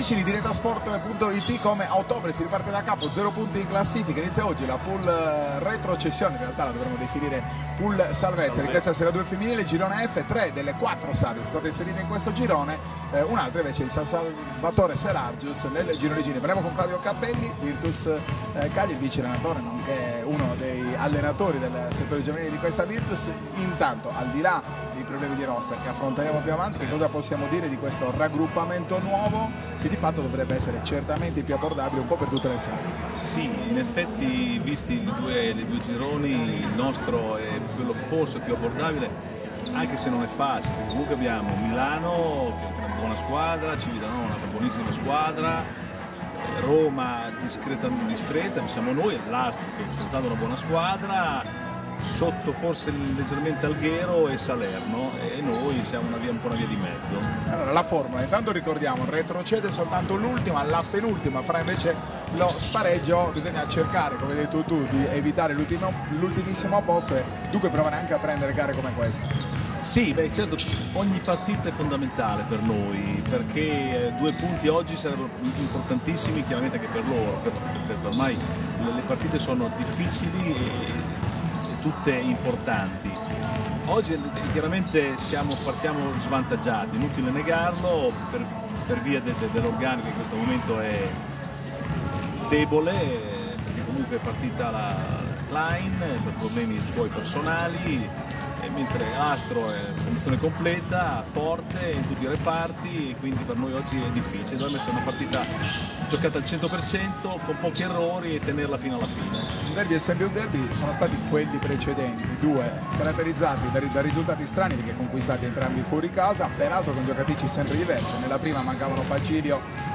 Amici di diretasport.it, come a ottobre si riparte da capo, 0 punti in classifica, inizia oggi la pool retrocessione, in realtà la dovremmo definire pool salvezza di questa Serie 2 femminile, girone F. 3 delle 4 squadre sono state inserite in questo girone, un'altra invece il San Salvatore Serargius nel girone Gini. Parliamo con Claudio Cappelli, Virtus Cagliari, vice allenatore nonché uno dei allenatori del settore giovanile di questa Virtus. Intanto, al di là dei problemi di roster che affronteremo più avanti, che cosa possiamo dire di questo raggruppamento nuovo che di fatto dovrebbe essere certamente più abbordabile un po' per tutte le sale? Sì, in effetti, visti i due gironi, il nostro è quello forse più abbordabile, anche se non è facile. Comunque abbiamo Milano, che è una buona squadra, Civitanova, una buonissima squadra, Roma discreta, siamo noi, l'Astro, che è senz'altro una buona squadra, sotto forse leggermente Alghero e Salerno, e noi siamo un po' una via di mezzo. Allora, la formula, intanto ricordiamo, retrocede soltanto l'ultima, la penultima farà invece lo spareggio. Bisogna cercare, come hai detto tu, di evitare l'ultimissimo posto e dunque provare anche a prendere gare come questa. Sì, beh, certo, ogni partita è fondamentale per noi, perché 2 punti oggi sarebbero importantissimi, chiaramente anche per loro, perché ormai le partite sono difficili e tutte importanti. Oggi chiaramente partiamo svantaggiati, inutile negarlo, per via dell'organico che in questo momento è debole, perché comunque è partita la Klein per problemi suoi personali, mentre Astro è in condizione completa, forte in tutti i reparti, e quindi per noi oggi è difficile. Dovrebbe essere una partita giocata al 100%, con pochi errori, e tenerla fino alla fine. Un derby è sempre un derby, sono stati quelli precedenti, 2 caratterizzati da risultati strani perché conquistati entrambi fuori casa, peraltro con giocatrici sempre diverse. Nella prima mancavano Pagilio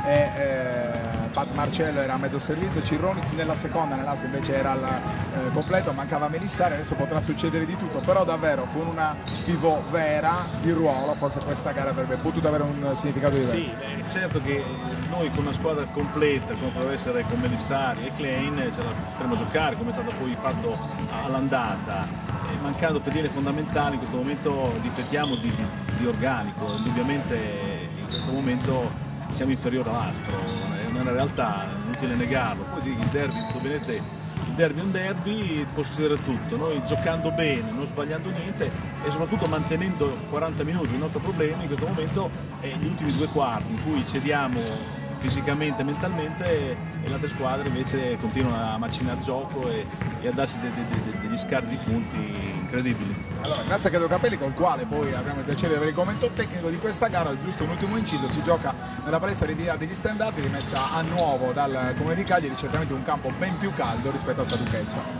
e Pat Marcello, era a mezzo servizio, Cirronis. Nella seconda, nell'asta invece era al completo, mancava Melissari. Adesso potrà succedere di tutto, però davvero con una pivot vera di ruolo forse questa gara avrebbe potuto avere un significato diverso. Sì, certo che noi con una squadra completa come potrebbe essere con Melissari e Klein ce la potremmo giocare, come è stato poi fatto all'andata, mancando pedine fondamentali. In questo momento difettiamo di organico, indubbiamente in questo momento siamo inferiori all'Astro, è una realtà, è inutile negarlo. Poi il derby, il derby è un derby, può succedere tutto. Noi giocando bene, non sbagliando niente e soprattutto mantenendo 40 minuti, il nostro problema in questo momento è gli ultimi 2 quarti in cui cediamo fisicamente e mentalmente, e le altre squadre invece continuano a macinare gioco e a darsi degli scarti di punti incredibili. Allora, grazie a Claudio Cappelli, con il quale poi avremo il piacere di avere il commento tecnico di questa gara. Giusto un ultimo inciso: si gioca nella palestra di Via degli Standardi, rimessa a nuovo dal Comune di Cagliari, certamente un campo ben più caldo rispetto al Saduchesso.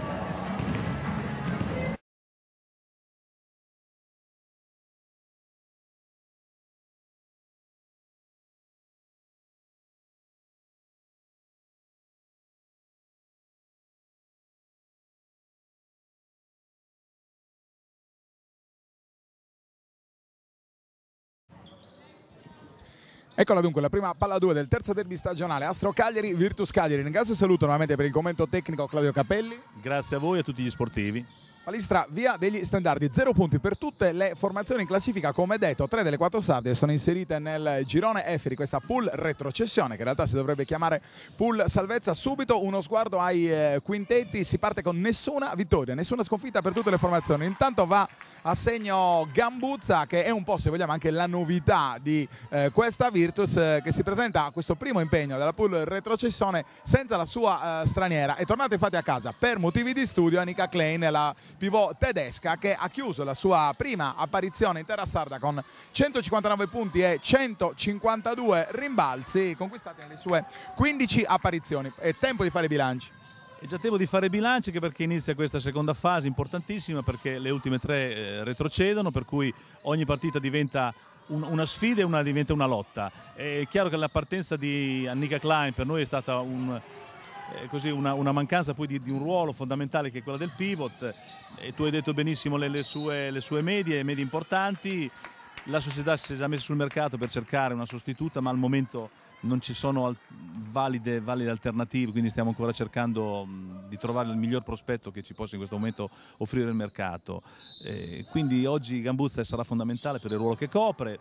Eccola dunque la prima palla 2 del terzo derby stagionale, Astro Cagliari, Virtus Cagliari. Ringrazio e saluto nuovamente per il commento tecnico Claudio Cappelli. Grazie a voi e a tutti gli sportivi. Palestra Via degli Standardi, 0 punti per tutte le formazioni in classifica. Come detto, 3 delle 4 sarde sono inserite nel girone F di questa pool retrocessione, che in realtà si dovrebbe chiamare pool salvezza. Subito uno sguardo ai quintetti, si parte con nessuna vittoria, nessuna sconfitta per tutte le formazioni. Intanto va a segno Gambuzza, che è un po', se vogliamo, anche la novità di questa Virtus, che si presenta a questo primo impegno della pool retrocessione senza la sua straniera. È tornata infatti a casa per motivi di studio Annika Klein, la pivot tedesca, che ha chiuso la sua prima apparizione in terra sarda con 159 punti e 152 rimbalzi conquistati nelle sue 15 apparizioni. È tempo di fare i bilanci. È già tempo di fare i bilanci, anche perché inizia questa seconda fase importantissima, perché le ultime 3 retrocedono, per cui ogni partita diventa una sfida e diventa una lotta. È chiaro che la partenza di Annika Klein per noi è stata una mancanza poi di un ruolo fondamentale, che è quella del pivot, e tu hai detto benissimo le sue medie importanti. La società si è già messa sul mercato per cercare una sostituta, ma al momento non ci sono valide alternative, quindi stiamo ancora cercando di trovare il miglior prospetto che ci possa in questo momento offrire il mercato. Quindi oggi Gambuzza sarà fondamentale per il ruolo che copre.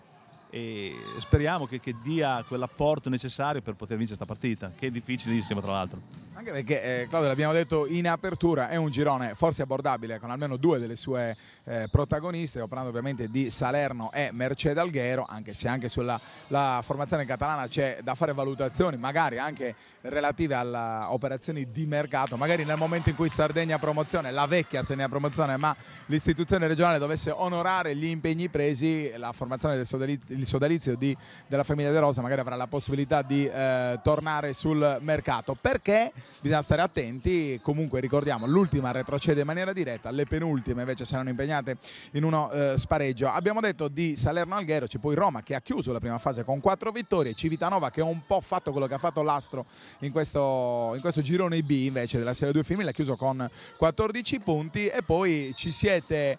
e speriamo che dia quell'apporto necessario per poter vincere questa partita, che è difficilissima tra l'altro. Anche perché, Claudio, l'abbiamo detto in apertura, è un girone forse abbordabile con almeno due delle sue protagoniste, parlando ovviamente di Salerno e Merced Alghero, anche se anche sulla formazione catalana c'è da fare valutazioni, magari anche relative alle operazioni di mercato, magari nel momento in cui Sardegna Promozione, la vecchia Sardegna Promozione, ma l'istituzione regionale dovesse onorare gli impegni presi, la formazione il sodalizio della famiglia De Rosa magari avrà la possibilità di tornare sul mercato, perché bisogna stare attenti. Comunque ricordiamo, l'ultima retrocede in maniera diretta, le penultime invece saranno impegnate in uno spareggio. Abbiamo detto di Salerno Alghero, c'è poi Roma che ha chiuso la prima fase con 4 vittorie, Civitanova che ha un po' fatto quello che ha fatto l'Astro in questo girone B invece della Serie 2 femminile, ha chiuso con 14 punti, e poi ci siete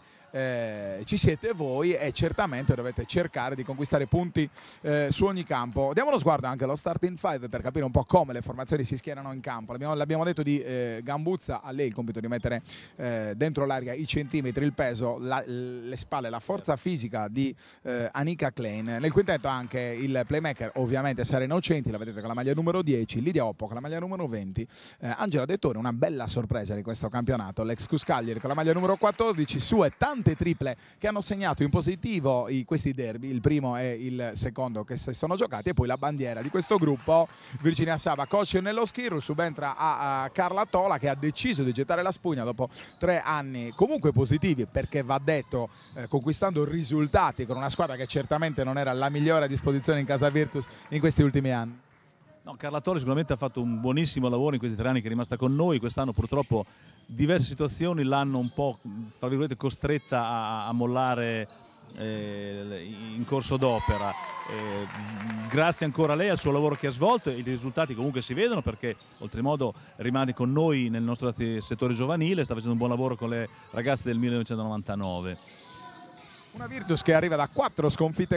voi e certamente dovete cercare di conquistare punti su ogni campo. Diamo uno sguardo anche allo starting five per capire un po' come le formazioni si schierano in campo. L'abbiamo detto di Gambuzza, a lei il compito di mettere dentro l'aria i centimetri, il peso, le spalle, la forza fisica di Anika Klein. Nel quintetto anche il playmaker, ovviamente Sara Innocenti, la vedete con la maglia numero 10, Lidia Oppo con la maglia numero 20, Angela Dettore, una bella sorpresa di questo campionato, l'ex Cuscagliari con la maglia numero 14, sue tante triple che hanno segnato in positivo questi derby, il primo e il secondo che si sono giocati, e poi la bandiera di questo gruppo, Virginia Saba, coach nello Schirru, subentra a Carla Tola che ha deciso di gettare la spugna dopo 3 anni comunque positivi, perché va detto conquistando risultati con una squadra che certamente non era la migliore a disposizione in casa Virtus in questi ultimi anni. No, Carla Torri sicuramente ha fatto un buonissimo lavoro in questi 3 anni che è rimasta con noi. Quest'anno purtroppo diverse situazioni l'hanno un po', tra virgolette, costretta a mollare in corso d'opera. Grazie ancora a lei, al suo lavoro che ha svolto, e i risultati comunque si vedono, perché oltremodo rimane con noi nel nostro settore giovanile, sta facendo un buon lavoro con le ragazze del 1999. Una Virtus che arriva da 4 sconfitte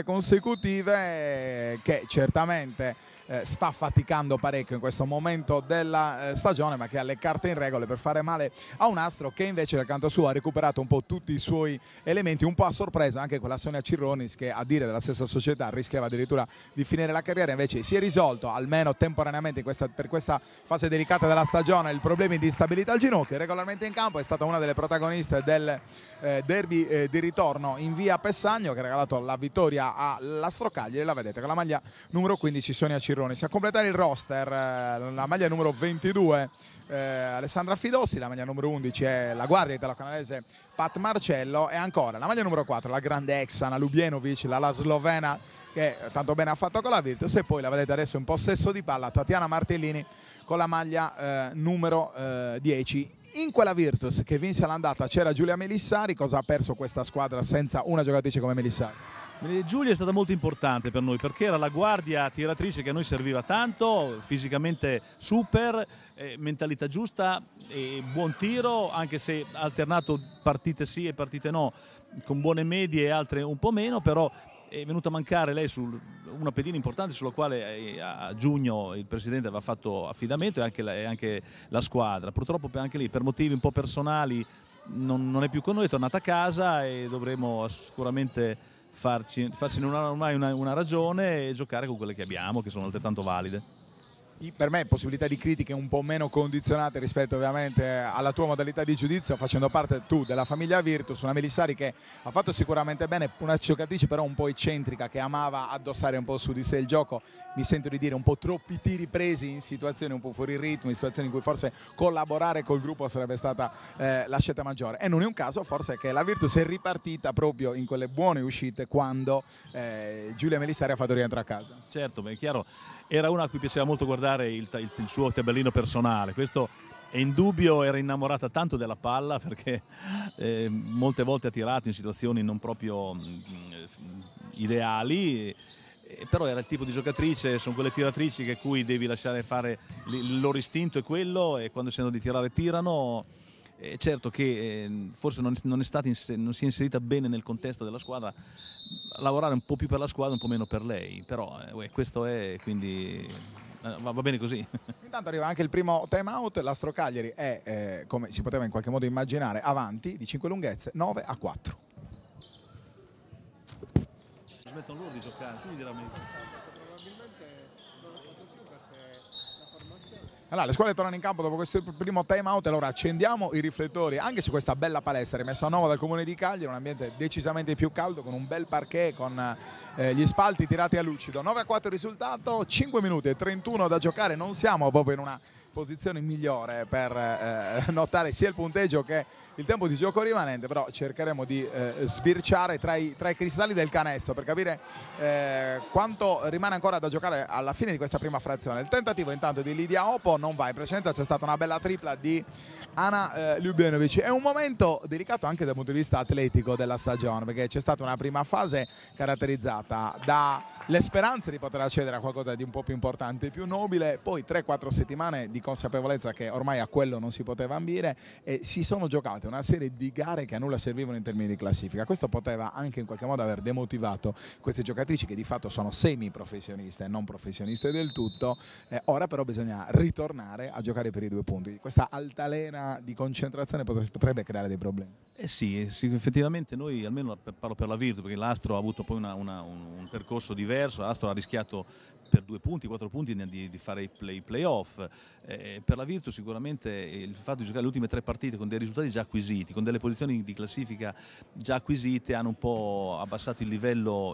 consecutive, che certamente sta faticando parecchio in questo momento della stagione, ma che ha le carte in regole per fare male a un Astro che invece dal canto suo ha recuperato un po' tutti i suoi elementi, un po' a sorpresa anche con la Sonia Cirronis, che a dire della stessa società rischiava addirittura di finire la carriera, invece si è risolto almeno temporaneamente per questa fase delicata della stagione il problema di instabilità al ginocchio, regolarmente in campo, è stata una delle protagoniste del derby di ritorno in via Pessagno, che ha regalato la vittoria all'Astro Cagliari, la vedete con la maglia numero 15 Sonia Cirronis. A completare il roster la maglia numero 22 Alessandra Fidossi, la maglia numero 11 è la guardia italo-canadese Pat Marcello, e ancora la maglia numero 4 la grande Exana Lubienovic, la slovena che tanto bene ha fatto con la Virtus, e poi la vedete adesso in possesso di palla Tatiana Martellini con la maglia numero 10. In quella Virtus che vinse l'andata c'era Giulia Melissari. Cosa ha perso questa squadra senza una giocatrice come Melissari? Giulia è stata molto importante per noi, perché era la guardia tiratrice che a noi serviva tanto, fisicamente super, mentalità giusta e buon tiro, anche se ha alternato partite sì e partite no, con buone medie e altre un po' meno, però è venuta a mancare lei su una pedina importante sulla quale a giugno il presidente aveva fatto affidamento, e anche la squadra. Purtroppo anche lì per motivi un po' personali non è più con noi, è tornata a casa, e dovremo sicuramente farcene ormai una ragione e giocare con quelle che abbiamo, che sono altrettanto valide. Per me possibilità di critiche un po' meno condizionate rispetto ovviamente alla tua modalità di giudizio, facendo parte tu della famiglia Virtus, una Melissari che ha fatto sicuramente bene, una giocatrice però un po' eccentrica, che amava addossare un po' su di sé il gioco, mi sento di dire un po' troppi tiri presi in situazioni un po' fuori ritmo, in situazioni in cui forse collaborare col gruppo sarebbe stata la scelta maggiore, e non è un caso forse che la Virtus è ripartita proprio in quelle buone uscite quando Giulia Melissari ha fatto rientro a casa. Certo, è chiaro, era una a cui piaceva molto guardare il suo tabellino personale, questo è indubbio. Era innamorata tanto della palla, perché molte volte ha tirato in situazioni non proprio ideali, però era il tipo di giocatrice, sono quelle tiratrici che cui devi lasciare fare, il loro istinto è quello, e quando sentono di tirare tirano. Certo che forse non si è inserita bene nel contesto della squadra, lavorare un po' più per la squadra, un po' meno per lei, però questo è, quindi va bene così. Intanto arriva anche il primo time out, l'Astro Cagliari è, come si poteva in qualche modo immaginare, avanti di 5 lunghezze, 9-4. smettono loro di giocare, su mi dirà meglio. Allora, le squadre tornano in campo dopo questo primo time out, allora accendiamo i riflettori anche su questa bella palestra rimessa a nuovo dal Comune di Cagliari, un ambiente decisamente più caldo con un bel parquet, con gli spalti tirati a lucido. 9-4 il risultato, 5 minuti e 31 da giocare, non siamo proprio in una posizione migliore per notare sia il punteggio che il tempo di gioco rimanente, però cercheremo di sbirciare tra i cristalli del canestro per capire quanto rimane ancora da giocare alla fine di questa prima frazione. Il tentativo intanto di Lidia Opo non va, in precedenza c'è stata una bella tripla di Ana Ljubenovic. È un momento delicato anche dal punto di vista atletico della stagione, perché c'è stata una prima fase caratterizzata dalle speranze di poter accedere a qualcosa di un po' più importante, più nobile, poi 3-4 settimane di consapevolezza che ormai a quello non si poteva ambire e si sono giocate una serie di gare che a nulla servivano in termini di classifica. Questo poteva anche in qualche modo aver demotivato queste giocatrici che di fatto sono semi professioniste e non professioniste del tutto. Ora però bisogna ritornare a giocare per i 2 punti. Questa altalena di concentrazione potrebbe creare dei problemi. Sì, effettivamente noi, almeno parlo per la Virtus, perché l'Astro ha avuto poi un percorso diverso, l'Astro ha rischiato per 2 punti, 4 punti di fare i playoff. Per la Virtus sicuramente il fatto di giocare le ultime 3 partite con dei risultati già acquisiti, con delle posizioni di classifica già acquisite, hanno un po' abbassato il livello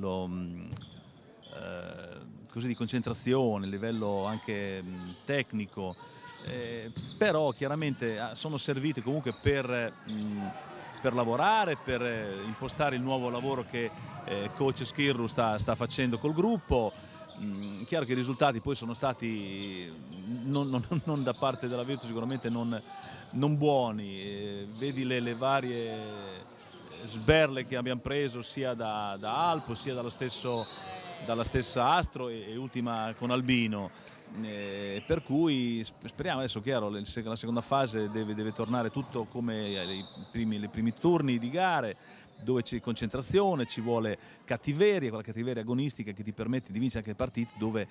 così di concentrazione, il livello anche tecnico. Però chiaramente sono servite comunque per lavorare, per impostare il nuovo lavoro che coach Schirru sta facendo col gruppo. Chiaro che i risultati poi sono stati non da parte della Virtus sicuramente non buoni, vedi le varie sberle che abbiamo preso sia da Alpo sia dalla stessa Astro e ultima con Albino. Per cui speriamo adesso, chiaro, la seconda fase deve tornare tutto come i primi turni di gare, dove c'è concentrazione, ci vuole cattiveria, quella cattiveria agonistica che ti permette di vincere anche partite dove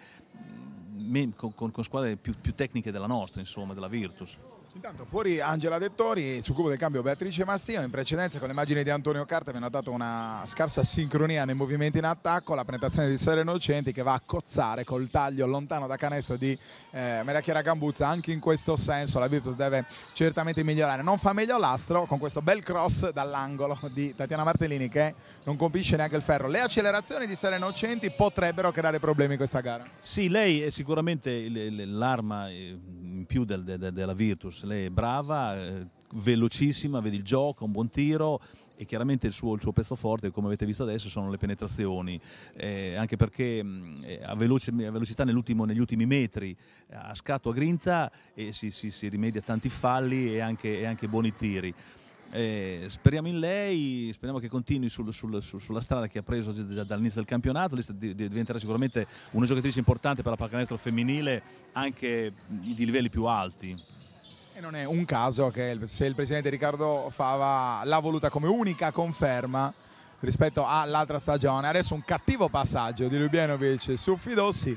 con squadre più tecniche della nostra, insomma, della Virtus. Intanto fuori Angela Dettori, sul cubo del cambio Beatrice Mastino. In precedenza con l'immagine di Antonio Carta abbiamo notato una scarsa sincronia nei movimenti in attacco, la penetrazione di Sfera Innocenti che va a cozzare col taglio lontano da canestro di Maria Chiara Gambuzza. Anche in questo senso la Virtus deve certamente migliorare. Non fa meglio l'Astro con questo bel cross dall'angolo di Tatiana Martellini che non colpisce neanche il ferro. Le accelerazioni di Sfera Innocenti potrebbero creare problemi in questa gara. Sì, lei è sicuramente l'arma in più della Virtus. Lei è brava, velocissima, vedi il gioco, un buon tiro e chiaramente il suo pezzo forte, come avete visto adesso, sono le penetrazioni, anche perché a velocità negli ultimi metri, a scatto, a grinta, e si rimedia a tanti falli e anche buoni tiri. Speriamo in lei, speriamo che continui sulla strada che ha preso già dall'inizio del campionato. Diventerà sicuramente una giocatrice importante per la pallacanestro femminile anche di livelli più alti. E non è un caso che se il presidente Riccardo Fava l'ha voluta come unica conferma rispetto all'altra stagione. Adesso un cattivo passaggio di Ljubenovic su Fidossi,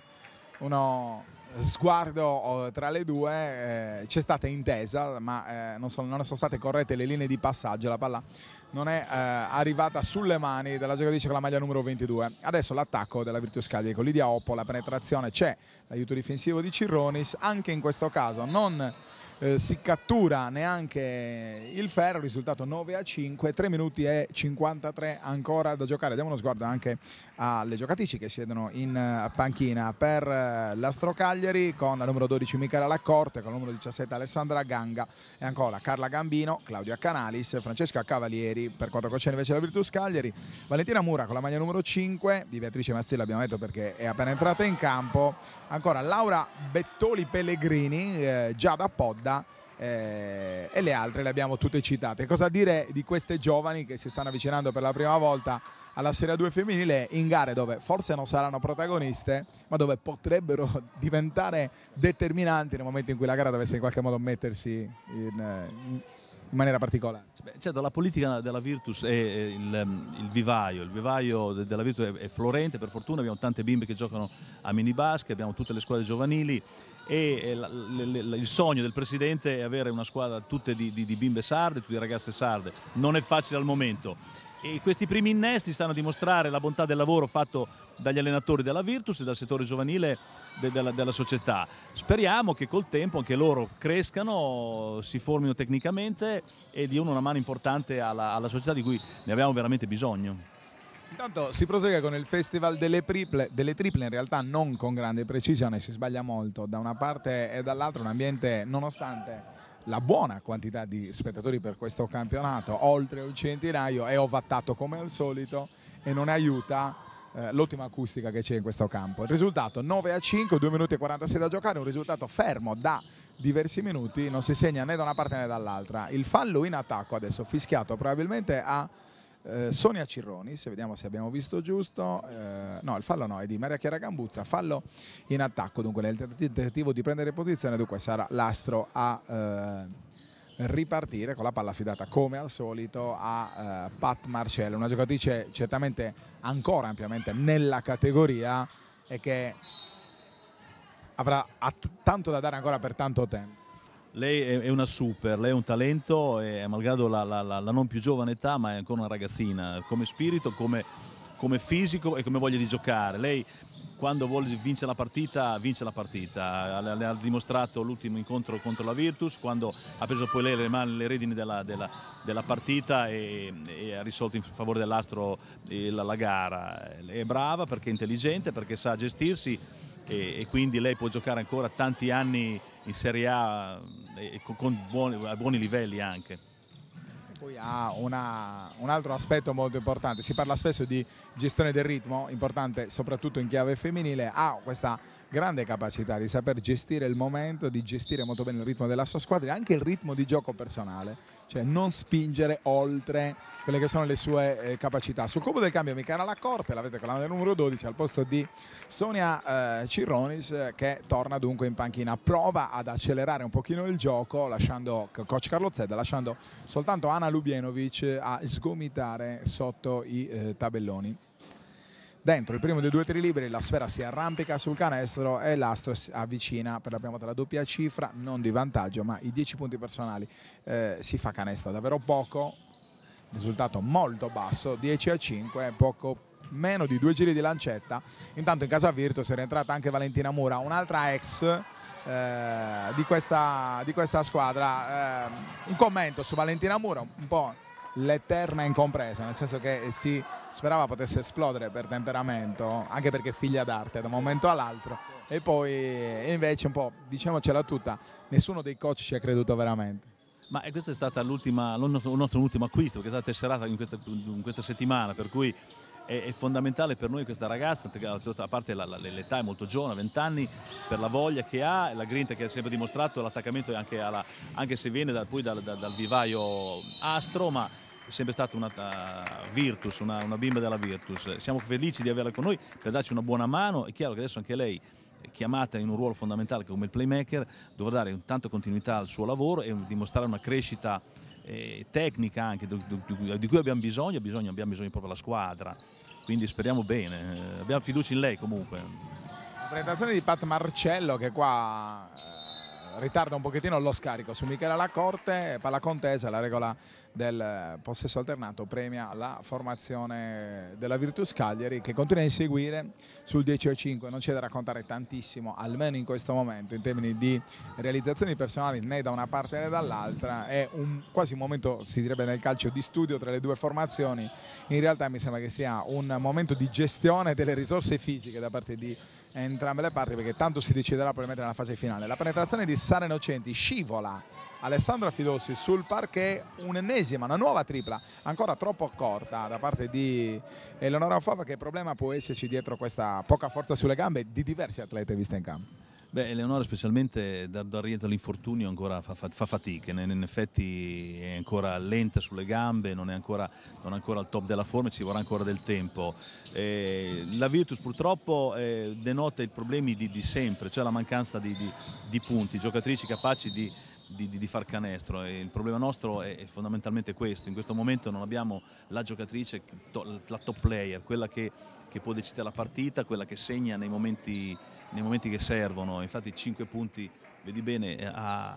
uno sguardo tra le due, c'è stata intesa ma non sono state corrette le linee di passaggio, la palla non è arrivata sulle mani della giocatrice con la maglia numero 22. Adesso l'attacco della Virtus Cagliari con Lidia Oppo, la penetrazione c'è, l'aiuto difensivo di Cirronis, anche in questo caso non si cattura neanche il ferro, risultato 9-5, 3 minuti e 53 ancora da giocare. Diamo uno sguardo anche alle giocatrici che siedono in panchina per l'Astro Cagliari, con la numero 12 Michela Laccorte, con la numero 17 Alessandra Ganga e ancora Carla Gambino, Claudia Canalis, Francesca Cavalieri. Per quanto concerne invece la Virtus Cagliari, Valentina Mura con la maglia numero 5, di Beatrice Mastilla abbiamo detto perché è appena entrata in campo, ancora Laura Bettoli Pellegrini, Giada Podda e le altre le abbiamo tutte citate. Cosa dire di queste giovani che si stanno avvicinando per la prima volta alla Serie 2 femminile in gare dove forse non saranno protagoniste ma dove potrebbero diventare determinanti nel momento in cui la gara dovesse in qualche modo mettersi in maniera particolare? Certo, la politica della Virtus è il vivaio della Virtus è florente, per fortuna abbiamo tante bimbe che giocano a mini basket, abbiamo tutte le squadre giovanili e il sogno del presidente è avere una squadra tutte di bimbe sarde, tutte di ragazze sarde. Non è facile al momento, E questi primi innesti stanno a dimostrare la bontà del lavoro fatto dagli allenatori della Virtus e dal settore giovanile della società. Speriamo che col tempo anche loro crescano, si formino tecnicamente e diano una mano importante alla società di cui ne abbiamo veramente bisogno. Intanto si prosegue con il festival delle triple, in realtà non con grande precisione, si sbaglia molto da una parte e dall'altra, un ambiente, nonostante la buona quantità di spettatori per questo campionato, oltre un centinaio, è ovattato come al solito e non aiuta l'ottima acustica che c'è in questo campo. Il risultato 9-5, 2 minuti e 46 da giocare, un risultato fermo da diversi minuti, non si segna né da una parte né dall'altra. Il fallo in attacco adesso fischiato probabilmente a Sonia Cirronis, vediamo se abbiamo visto giusto, no, il fallo no, è di Maria Chiara Gambuzza, fallo in attacco dunque nel tentativo di prendere posizione, dunque sarà l'Astro a ripartire con la palla affidata come al solito a Pat Marcello, una giocatrice certamente ancora ampiamente nella categoria e che avrà tanto da dare ancora per tanto tempo. Lei è una super, lei è un talento, e malgrado la non più giovane età, ma è ancora una ragazzina, come spirito, come fisico e come voglia di giocare. Lei quando vuole vincere la partita, vince la partita. Le ha dimostrato l'ultimo incontro contro la Virtus, quando ha preso poi lei le redini della partita e ha risolto in favore dell'Astro la gara. È brava perché è intelligente, perché sa gestirsi e quindi lei può giocare ancora tanti anni in Serie A e a buoni livelli anche. Poi ha un altro aspetto molto importante, si parla spesso di gestione del ritmo, importante soprattutto in chiave femminile, ha questa grande capacità di saper gestire il momento, di gestire molto bene il ritmo della sua squadra e anche il ritmo di gioco personale, cioè non spingere oltre quelle che sono le sue capacità. Sul cubo del cambio Michela Lacorte, l'avete con la numero 12 al posto di Sonia Cirronis, che torna dunque in panchina, prova ad accelerare un pochino il gioco lasciando coach Carlo Zedda, lasciando soltanto Ana Lubienovic a sgomitare sotto i tabelloni. Dentro il primo dei 2 tiri liberi, la sfera si arrampica sul canestro e l'Astro si avvicina per la prima volta alla doppia cifra, non di vantaggio, ma i 10 punti personali. Si fa canestro davvero poco, risultato molto basso, 10-5, poco meno di 2 giri di lancetta. Intanto in casa Virtus è rientrata anche Valentina Mura, un'altra ex di questa squadra. Un commento su Valentina Mura, un po' l'eterna incompresa, nel senso che si sperava potesse esplodere per temperamento, anche perché è figlia d'arte da un momento all'altro, e poi invece un po', diciamocela tutta, nessuno dei coach ci ha creduto veramente. Ma questa è stata il nostro ultimo acquisto, che è stata tesserata in questa settimana, per cui è fondamentale per noi questa ragazza, a parte l'età è molto giovane, 20 anni, per la voglia che ha, la grinta che ha sempre dimostrato, l'attaccamento anche se viene poi dal vivaio Astro, ma è sempre stata una Virtus, una bimba della Virtus. Siamo felici di averla con noi per darci una buona mano. È chiaro che adesso anche lei è chiamata in un ruolo fondamentale come il playmaker, dovrà dare tanta continuità al suo lavoro e dimostrare una crescita tecnica anche di cui abbiamo bisogno proprio la squadra, quindi speriamo bene, abbiamo fiducia in lei comunque. La presentazione di Pat Marcello che qua ritarda un pochettino lo scarico su Michela Lacorte, palla contesa, la regola del possesso alternato premia la formazione della Virtus Cagliari, che continua a inseguire sul 10-5, non c'è da raccontare tantissimo, almeno in questo momento, in termini di realizzazioni personali né da una parte né dall'altra, è quasi un momento, si direbbe nel calcio, di studio tra le due formazioni. In realtà mi sembra che sia un momento di gestione delle risorse fisiche da parte di entrambe le parti, perché tanto si deciderà probabilmente nella fase finale. La penetrazione di Sara Innocenti, scivola Alessandra Fidossi sul parquet, un'ennesima, una nuova tripla, ancora troppo corta da parte di Eleonora Fava. Che problema può esserci dietro questa poca forza sulle gambe di diversi atleti viste in campo? Beh, Eleonora specialmente dal rientro all'infortunio ancora fa fatica, in effetti è ancora lenta sulle gambe, non è ancora al top della forma, ci vorrà ancora del tempo. La Virtus purtroppo denota i problemi di sempre, cioè la mancanza di punti, giocatrici capaci di far canestro, e il problema nostro è fondamentalmente questo. In questo momento non abbiamo la giocatrice, la top player, quella che può decidere la partita, quella che segna nei momenti che servono. Infatti 5 punti, vedi bene, ha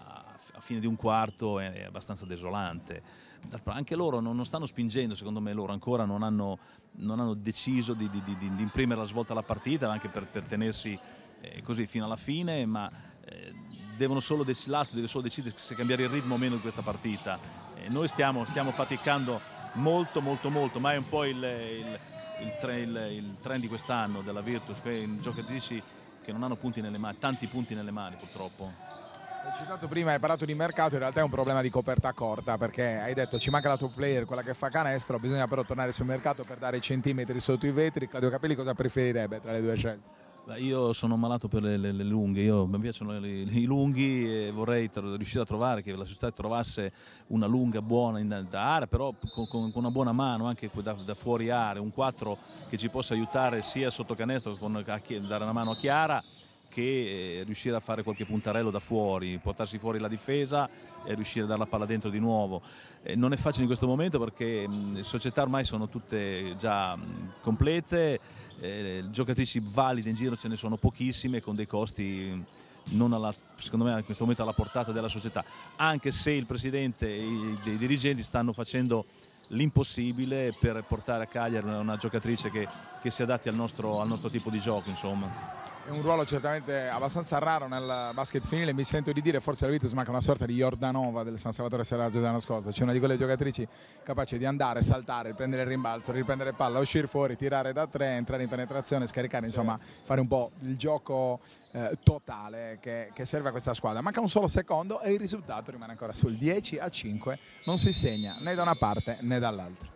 a fine di un quarto è abbastanza desolante. Anche loro non stanno spingendo, secondo me loro ancora non hanno deciso di imprimere la svolta alla partita, anche per tenersi così fino alla fine, ma devono solo deve solo decidere se cambiare il ritmo o meno di questa partita. Noi stiamo faticando molto, ma è un po' il trend di quest'anno della Virtus, giocatrici che non hanno punti nelle mani, tanti punti nelle mani purtroppo. Hai citato prima, hai parlato di mercato, in realtà è un problema di coperta corta, perché hai detto ci manca la top player, quella che fa canestro, bisogna però tornare sul mercato per dare centimetri sotto i vetri. Claudio Capelli cosa preferirebbe tra le due scelte? Io sono malato per le lunghe, mi piacciono i lunghi e vorrei riuscire a trovare che la società trovasse una lunga buona da area, però con una buona mano anche da fuori area, un 4 che ci possa aiutare sia sotto canestro, dare una mano a Chiara, che riuscire a fare qualche puntarello da fuori, portarsi fuori la difesa e riuscire a dare la palla dentro di nuovo. Non è facile in questo momento perché le società ormai sono tutte già complete, giocatrici valide in giro ce ne sono pochissime con dei costi non secondo me in questo momento alla portata della società, anche se il presidente e i dirigenti stanno facendo l'impossibile per portare a Cagliari una giocatrice che si adatti al nostro tipo di gioco, insomma. È un ruolo certamente abbastanza raro nel basket femminile, mi sento di dire, forse alla Virtus manca una sorta di Jordanova del San Salvatore Seraggio dell'anno scorso, c'è una di quelle giocatrici capace di andare, saltare, prendere il rimbalzo, riprendere palla, uscire fuori, tirare da tre, entrare in penetrazione, scaricare, insomma fare un po' il gioco totale che serve a questa squadra. Manca un solo secondo e il risultato rimane ancora sul 10-5, non si segna né da una parte né dall'altra.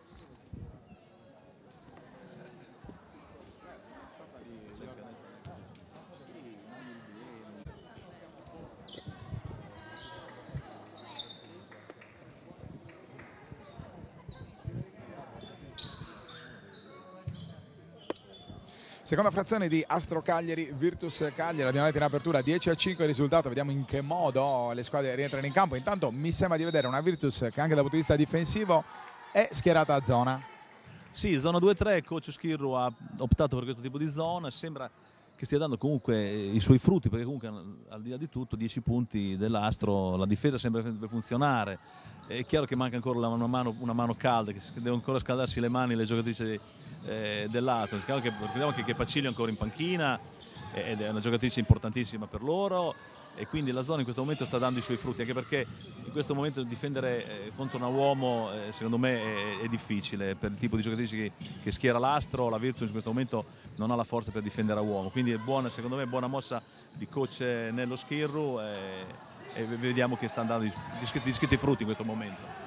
Seconda frazione di Astro Cagliari, Virtus Cagliari, l'abbiamo detto in apertura, 10-5 il risultato, vediamo in che modo le squadre rientrano in campo. Intanto mi sembra di vedere una Virtus che anche dal punto di vista difensivo è schierata a zona. Sì, zona 2-3, coach Schirru ha optato per questo tipo di zona, sembra che stia dando comunque i suoi frutti, perché comunque al di là di tutto 10 punti dell'Astro, la difesa sembra funzionare. È chiaro che manca ancora una mano calda, che devono ancora scaldarsi le mani le giocatrici dell'Astro. Ricordiamo che Pacilio è ancora in panchina ed è una giocatrice importantissima per loro, e quindi la zona in questo momento sta dando i suoi frutti, anche perché in questo momento difendere contro una uomo secondo me è difficile per il tipo di giocatrici che schiera l'Astro. La Virtus in questo momento non ha la forza per difendere a uomo, quindi è buona, secondo me, buona mossa di coach Nello Schirru e vediamo che sta andando discreti frutti in questo momento.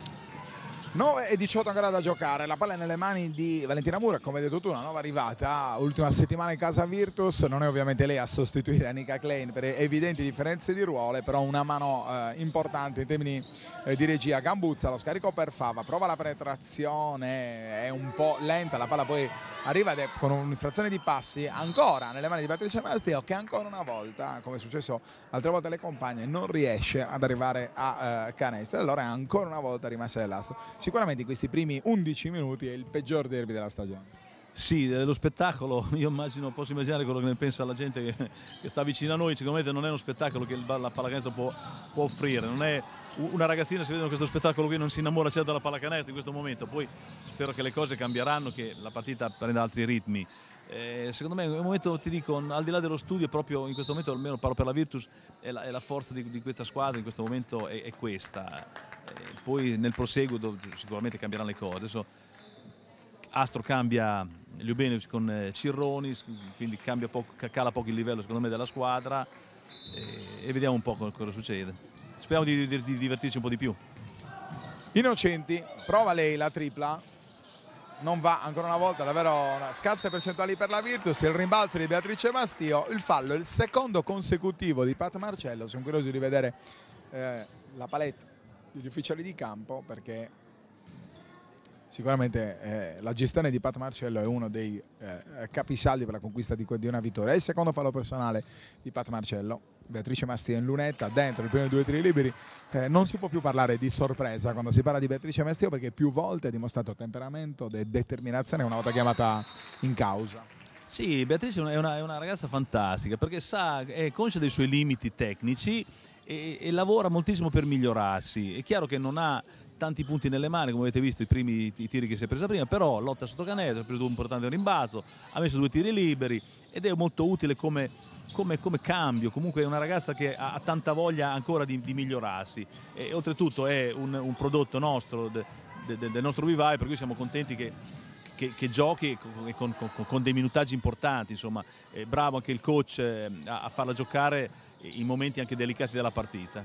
9-18 ancora da giocare, la palla è nelle mani di Valentina Mura, come hai detto tu, una nuova arrivata, ultima settimana in casa Virtus, non è ovviamente lei a sostituire Annika Klein per evidenti differenze di ruolo, però una mano importante in termini di regia. Gambuzza, lo scarico per Fava, prova la penetrazione, è un po' lenta, la palla poi arriva con un'infrazione di passi ancora nelle mani di Beatrice Mastio, che ancora una volta, come è successo altre volte alle compagne, non riesce ad arrivare a canestro, e allora è ancora una volta rimessa nell'Astro. Sicuramente in questi primi 11 minuti è il peggior derby della stagione. Sì, lo spettacolo, io posso immaginare quello che ne pensa la gente che sta vicino a noi. Sicuramente non è uno spettacolo che la pallacanestro può offrire, non è una ragazzina, se vede questo spettacolo qui non si innamora certo della pallacanestro in questo momento. Poi spero che le cose cambieranno, che la partita prenda altri ritmi. Secondo me è un momento, ti dico, al di là dello studio, proprio in questo momento, almeno parlo per la Virtus, è la forza di questa squadra in questo momento è questa. Poi nel proseguo sicuramente cambieranno le cose. Adesso Astro cambia Ljubenovic con Cirroni, quindi cala poco il livello secondo me della squadra, e vediamo un po' cosa succede. Speriamo di divertirci un po' di più. Innocenti, prova lei la tripla, non va ancora una volta, davvero scarse percentuali per la Virtus. Il rimbalzo di Beatrice Mastio, il fallo, il secondo consecutivo di Pat Marcello. Sono curioso di vedere la paletta degli ufficiali di campo, perché sicuramente la gestione di Pat Marcello è uno dei capisaldi per la conquista di una vittoria. È il secondo fallo personale di Pat Marcello. Beatrice Mastio in lunetta, dentro il primo due tiri liberi. Non si può più parlare di sorpresa quando si parla di Beatrice Mastio, perché più volte ha dimostrato temperamento e determinazione una volta chiamata in causa. Sì, Beatrice è una ragazza fantastica, perché è conscia dei suoi limiti tecnici e lavora moltissimo per migliorarsi. È chiaro che non ha tanti punti nelle mani, come avete visto i tiri che si è presa prima, però lotta sotto canestro, ha preso un importante rimbalzo, ha messo 2 tiri liberi ed è molto utile come cambio. Comunque è una ragazza che ha tanta voglia ancora di migliorarsi, e oltretutto è un prodotto nostro, del nostro Vivai, per cui siamo contenti che giochi con dei minutaggi importanti. Insomma, è bravo anche il coach a farla giocare in momenti anche delicati della partita.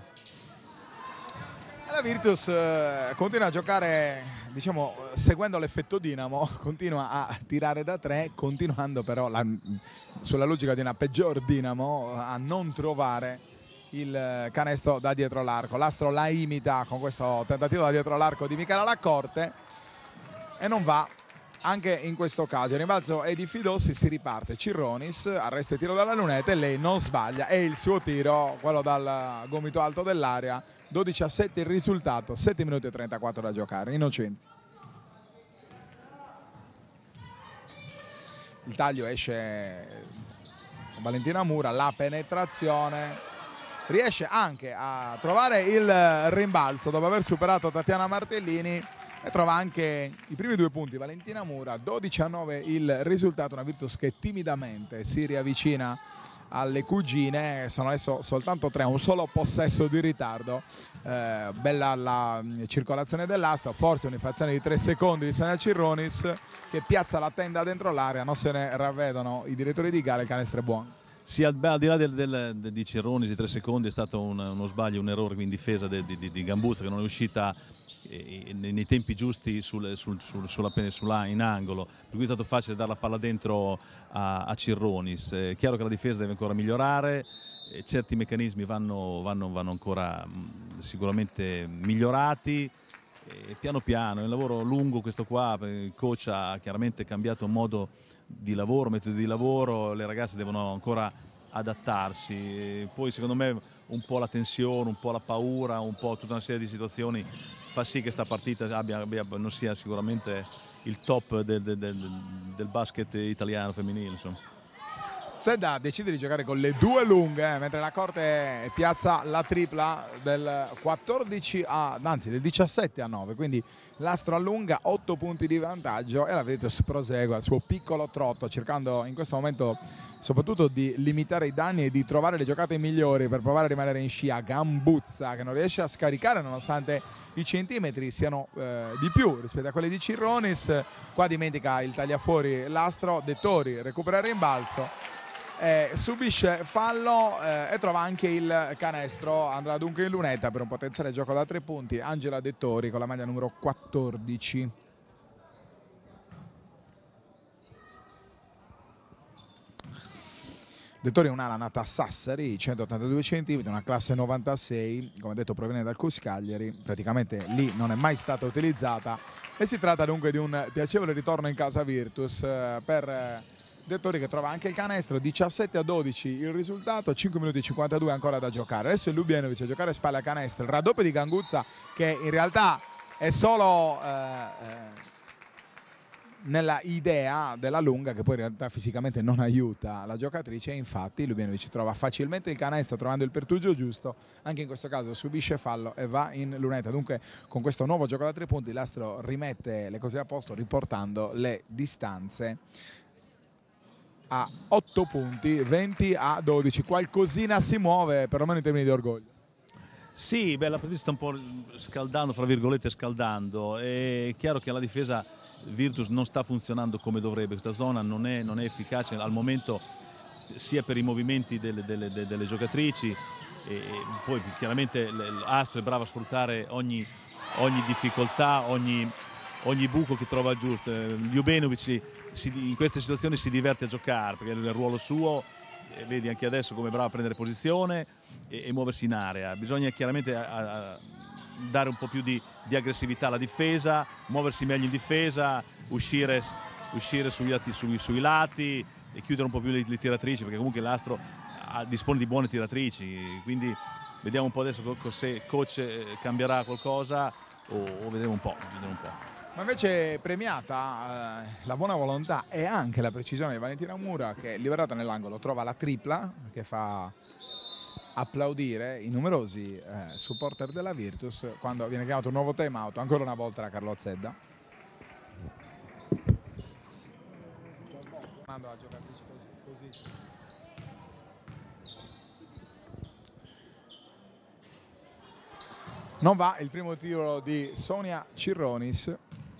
La Virtus continua a giocare, diciamo, seguendo l'effetto Dinamo, continua a tirare da 3, continuando però sulla logica di una peggior Dinamo a non trovare il canestro da dietro l'arco. L'Astro la imita con questo tentativo da dietro l'arco di Michela Laccorte e non va anche in questo caso. Il rimbalzo è di Fidossi, si riparte. Cirronis arresta il tiro dalla lunetta e lei non sbaglia, è il suo tiro, quello dal gomito alto dell'area. 12-7 il risultato, 7 minuti e 34 da giocare. Innocenti. Il taglio esce con Valentina Mura, la penetrazione, riesce anche a trovare il rimbalzo dopo aver superato Tatiana Martellini e trova anche i primi 2 punti Valentina Mura. 12-9 il risultato, una Virtus che timidamente si riavvicina alle cugine. Sono adesso soltanto 3, un solo possesso di ritardo. Bella la circolazione dell'Astro, forse un'infrazione di 3 secondi di Sonia Cirronis che piazza la tenda dentro l'area, non se ne ravvedono i direttori di gara, il canestro è buono. Sì, al di là di Cirronis, di 3 secondi, è stato uno sbaglio, un errore in difesa di Gambuzza, che non è uscita nei tempi giusti in angolo, per cui è stato facile dare la palla dentro a Cirronis. È chiaro che la difesa deve ancora migliorare, certi meccanismi vanno ancora sicuramente migliorati, piano piano. È un lavoro lungo questo qua, il coach ha chiaramente cambiato modo di lavoro, metodo di lavoro, le ragazze devono ancora adattarsi. Poi secondo me un po' la tensione, un po' la paura, un po' tutta una serie di situazioni fa sì che questa partita non sia sicuramente il top del basket italiano femminile, insomma. Zedda decide di giocare con le 2 lunghe, mentre la Corte piazza la tripla del 17-9, quindi l'Astro allunga, 8 punti di vantaggio e la Virtus prosegue al suo piccolo trotto, cercando in questo momento soprattutto di limitare i danni e di trovare le giocate migliori per provare a rimanere in scia. Gambuzza che non riesce a scaricare nonostante i centimetri siano di più rispetto a quelli di Cirronis. Qua dimentica il tagliafuori l'Astro, Dettori recupera il rimbalzo, subisce fallo e trova anche il canestro. Andrà dunque in lunetta per un potenziale gioco da 3 punti Angela Dettori con la maglia numero 14. Dettori è un'ala nata a Sassari, 182 cm, una classe 96, come detto proviene dal CUS Cagliari, praticamente lì non è mai stata utilizzata e si tratta dunque di un piacevole ritorno in casa Virtus per Dettori, che trova anche il canestro. 17-12 il risultato, 5 minuti e 52 ancora da giocare. Adesso è Lubjenovic a giocare spalle a canestro, il raddoppio di Ganguzza che in realtà è solo nella idea della lunga, che poi in realtà fisicamente non aiuta la giocatrice, e infatti Lubjenovic trova facilmente il canestro trovando il pertugio giusto. Anche in questo caso subisce fallo e va in lunetta. Dunque con questo nuovo gioco da 3 punti l'Astro rimette le cose a posto, riportando le distanze a 8 punti, 20-12. Qualcosina si muove, perlomeno in termini di orgoglio. Sì, beh, la partita sta un po' scaldando, fra virgolette scaldando. È chiaro che la difesa Virtus non sta funzionando come dovrebbe, questa zona non è efficace al momento, sia per i movimenti delle giocatrici, e poi chiaramente l'Astro è bravo a sfruttare ogni difficoltà, ogni buco che trova giusto. Lubjenovic in queste situazioni si diverte a giocare perché è il ruolo suo, vedi anche adesso come è bravo a prendere posizione e muoversi in area. Bisogna chiaramente dare un po' più di aggressività alla difesa, muoversi meglio in difesa, uscire sui lati e chiudere un po' più le tiratrici, perché comunque l'Astro dispone di buone tiratrici, quindi vediamo un po' adesso se il coach cambierà qualcosa o vedremo un po'. Ma invece premiata la buona volontà e anche la precisione di Valentina Mura, che liberata nell'angolo trova la tripla che fa applaudire i numerosi supporter della Virtus quando viene chiamato un nuovo time out, ancora una volta da Carlo Zedda. Tornando alla giocatrice così. Non va il primo tiro di Sonia Cirronis.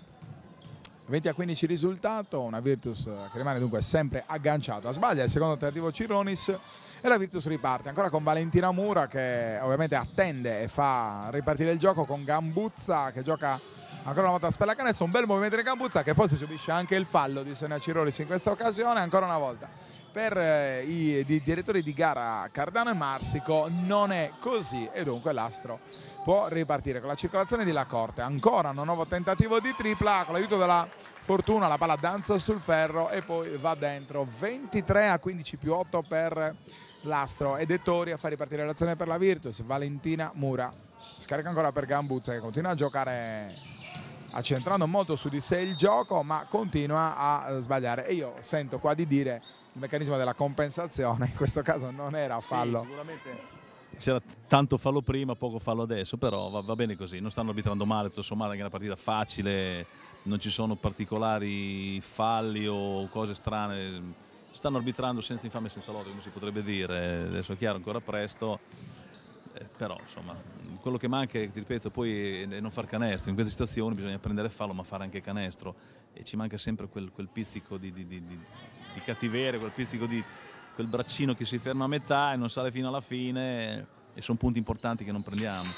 20-15 risultato, una Virtus che rimane dunque sempre agganciata. Sbaglia il secondo tentativo Cirronis e la Virtus riparte ancora con Valentina Mura, che ovviamente attende e fa ripartire il gioco, con Gambuzza che gioca ancora una volta a spallacanestro. Un bel movimento di Gambuzza, che forse subisce anche il fallo di Sonia Cirronis in questa occasione. Ancora una volta per i direttori di gara Cardano e Marsico non è così, e dunque l'Astro può ripartire con la circolazione di Lacorte. Ancora un nuovo tentativo di tripla, con l'aiuto della fortuna la palla danza sul ferro e poi va dentro. 23-15 più 8 per l'Astro, ed è Tori a far ripartire l'azione per la Virtus. Valentina Mura scarica ancora per Gambuzza, che continua a giocare accentrando molto su di sé il gioco, ma continua a sbagliare, e io sento qua di dire il meccanismo della compensazione in questo caso non era fallo. Sì, sicuramente c'era tanto fallo prima, poco fallo adesso, però va bene così, non stanno arbitrando male, tutto sommato è una partita facile, non ci sono particolari falli o cose strane, stanno arbitrando senza infame e senza lode, come si potrebbe dire. Adesso è chiaro, ancora presto, però insomma quello che manca, ti ripeto, poi è non far canestro. In queste situazioni bisogna prendere fallo ma fare anche canestro, e ci manca sempre quel pizzico di cattiveria, quel pizzico di quel braccino che si ferma a metà e non sale fino alla fine, e sono punti importanti che non prendiamo.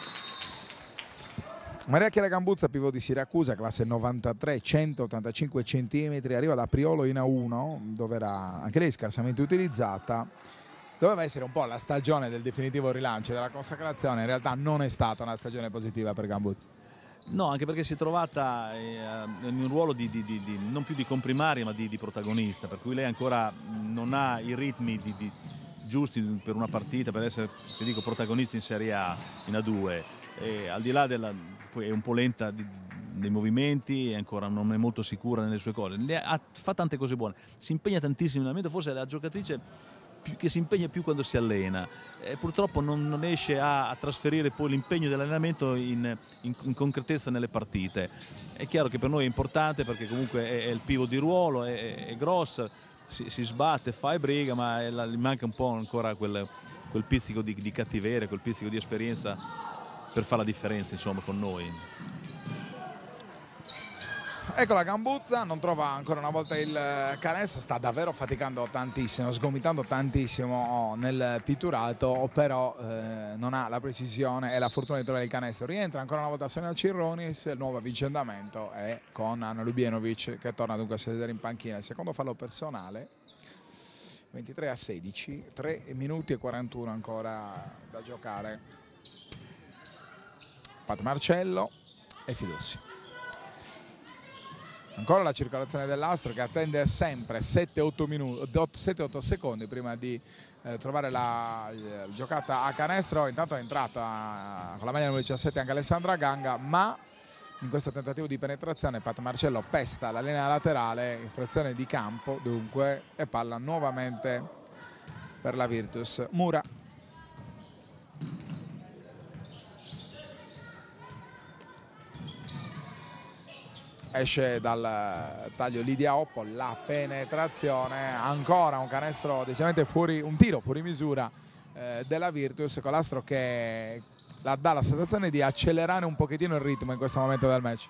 Maria Chiara Gambuzza, pivot di Siracusa, classe 93, 185 cm, arriva da Priolo in A1, dove era anche lei scarsamente utilizzata. Doveva essere un po' la stagione del definitivo rilancio, della consacrazione. In realtà non è stata una stagione positiva per Gambuzza. No, anche perché si è trovata in un ruolo non più di comprimaria ma di protagonista, per cui lei ancora non ha i ritmi giusti per una partita, per essere, ti dico, protagonista in Serie A, in A2. E al di là poi è un po' lenta nei movimenti, ancora non è molto sicura nelle sue cose, fa tante cose buone, si impegna tantissimo in allenamento, forse è la giocatrice che si impegna più quando si allena, purtroppo non riesce a trasferire poi l'impegno dell'allenamento in concretezza nelle partite. È chiaro che per noi è importante, perché comunque è il pivot di ruolo, è grossa, si sbatte, fa e briga, ma gli manca un po' ancora quel pizzico di cattiveria, quel pizzico di esperienza per fare la differenza, insomma, con noi. Ecco la Gambuzza, non trova ancora una volta il canestro, sta davvero faticando tantissimo, sgomitando tantissimo nel pitturato, però non ha la precisione e la fortuna di trovare il canestro. Rientra ancora una volta Sonia Cirronis, il nuovo avvicendamento è con Anna Lubienovic, che torna dunque a sedere in panchina. Il secondo fallo personale, 23-16, 3 minuti e 41 ancora da giocare. Pat Marcello e Fidossi. Ancora la circolazione dell'Astro, che attende sempre 7-8 secondi prima di trovare la giocata a canestro. Intanto è entrata con la maglia numero 17 anche Alessandra Ganga, ma in questo tentativo di penetrazione Pat Marcello pesta la linea laterale, infrazione di campo dunque, e palla nuovamente per la Virtus. Mura. Esce dal taglio Lidia Oppo, la penetrazione, ancora un canestro decisamente un tiro fuori misura della Virtus, con l'Astro che dà la sensazione di accelerare un pochettino il ritmo in questo momento del match.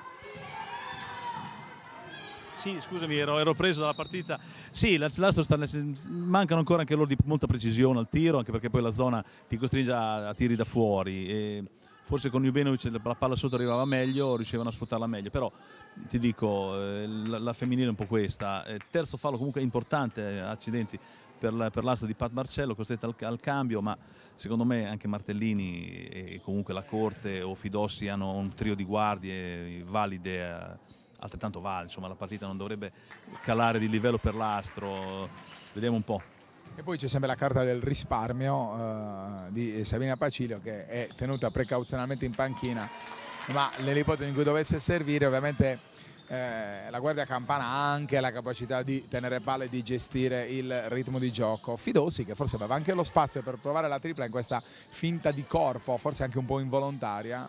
Sì, scusami, ero preso dalla partita. Sì, l'Astro mancano ancora anche loro di molta precisione al tiro, anche perché poi la zona ti costringe a tiri da fuori. E forse con Jubenovic la palla sotto arrivava meglio, riuscivano a sfruttarla meglio, però ti dico, la femminile è un po' questa. Terzo fallo comunque importante, accidenti, per l'Astro di Pat Marcello, costretta al cambio, ma secondo me anche Martellini e comunque la Corte o Fidossi hanno un trio di guardie valide, altrettanto valide, insomma la partita non dovrebbe calare di livello per l'Astro, vediamo un po'. E poi c'è sempre la carta del risparmio di Sabina Pacilio, che è tenuta precauzionalmente in panchina, ma nell'ipotesi in cui dovesse servire ovviamente la guardia campana ha anche la capacità di tenere palle e di gestire il ritmo di gioco. Fidossi, che forse aveva anche lo spazio per provare la tripla in questa finta di corpo, forse anche un po' involontaria.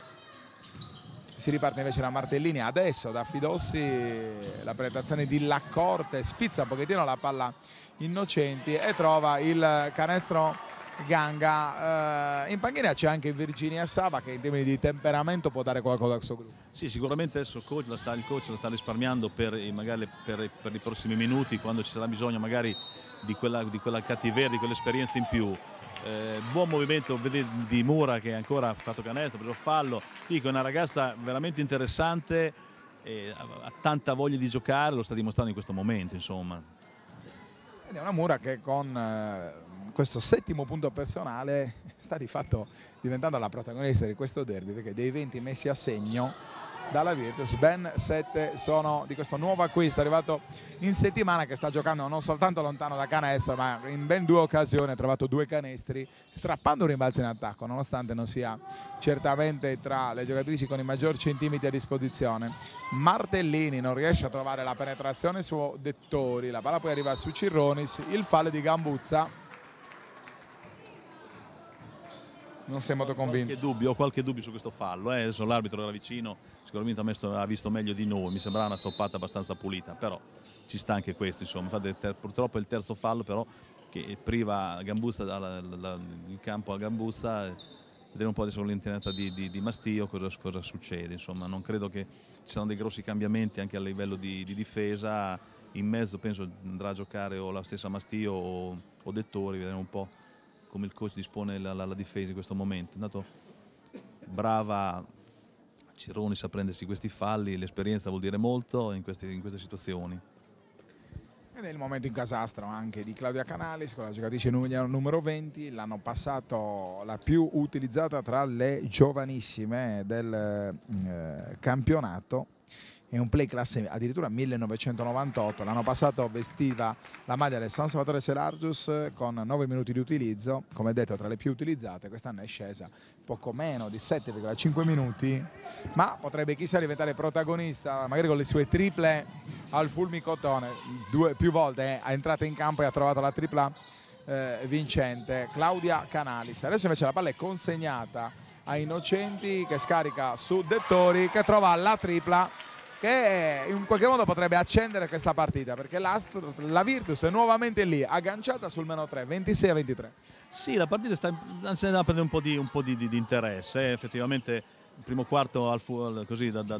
Si riparte invece da Martellini, adesso da Fidossi la penetrazione di Lacorte, spizza un pochettino la palla Innocenti e trova il canestro Ganga. In panchina c'è anche Virginia Sava, che in termini di temperamento può dare qualcosa a questo gruppo. Sì, sicuramente adesso il coach la sta risparmiando magari per i prossimi minuti, quando ci sarà bisogno magari di quella cattiveria, di quell'esperienza in più. Buon movimento di Mura, che ancora ha fatto canestro, ha preso fallo. Dico, è una ragazza veramente interessante, ha tanta voglia di giocare, lo sta dimostrando in questo momento, insomma. Ed è una Mura che con questo settimo punto personale sta di fatto diventando la protagonista di questo derby, perché dei 20 messi a segno dalla Virtus, ben 7 sono di questo nuovo acquisto arrivato in settimana, che sta giocando non soltanto lontano da canestro, ma in ben 2 occasioni ha trovato 2 canestri, strappando un rimbalzo in attacco, nonostante non sia certamente tra le giocatrici con i maggior centimetri a disposizione. Martellini non riesce a trovare la penetrazione su Dettori, la palla poi arriva su Cirronis, il fallo di Gambuzza. Non sei molto convinto? Ho qualche dubbio su questo fallo, adesso l'arbitro era vicino, sicuramente ha visto meglio di noi, mi sembrava una stoppata abbastanza pulita, però ci sta anche questo, insomma. Infatti, purtroppo è il terzo fallo però che priva Gambuzza il campo a Gambuzza. Vedere un po' adesso l'intervento di Mastio cosa succede, insomma. Non credo che ci siano dei grossi cambiamenti anche a livello di difesa. In mezzo penso andrà a giocare o la stessa Mastio o Dettori, vedere un po' come il coach dispone la difesa in questo momento. Intanto brava Cironis a prendersi questi falli, l'esperienza vuol dire molto in queste situazioni. Ed è il momento in casastro anche di Claudia Canalis, con la giocatrice numero 20, l'anno passato la più utilizzata tra le giovanissime del campionato. È un play classe addirittura 1998, l'anno passato vestiva la maglia del San Salvatore Selargius con 9 minuti di utilizzo, come detto tra le più utilizzate. Quest'anno è scesa poco meno di 7,5 minuti, ma potrebbe chissà diventare protagonista magari con le sue triple al fulmicotone. Più volte è entrata in campo e ha trovato la tripla vincente Claudia Canalis. Adesso invece la palla è consegnata a Innocenti, che scarica su Dettori, che trova la tripla che in qualche modo potrebbe accendere questa partita, perché la Virtus è nuovamente lì, agganciata sul -3, 26-23. Sì, la partita sta iniziando a prendere un po' di interesse. Effettivamente il primo quarto così da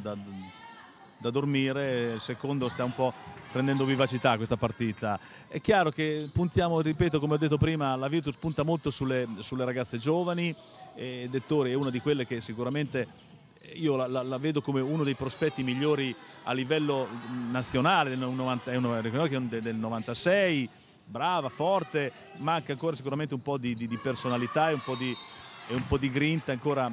dormire, il secondo sta un po' prendendo vivacità questa partita. È chiaro che puntiamo, ripeto, come ho detto prima, la Virtus punta molto sulle ragazze giovani, e Dettori è una di quelle che sicuramente io la vedo come uno dei prospetti migliori a livello nazionale del 96, brava, forte, manca ancora sicuramente un po' di personalità e un po' di grinta, ancora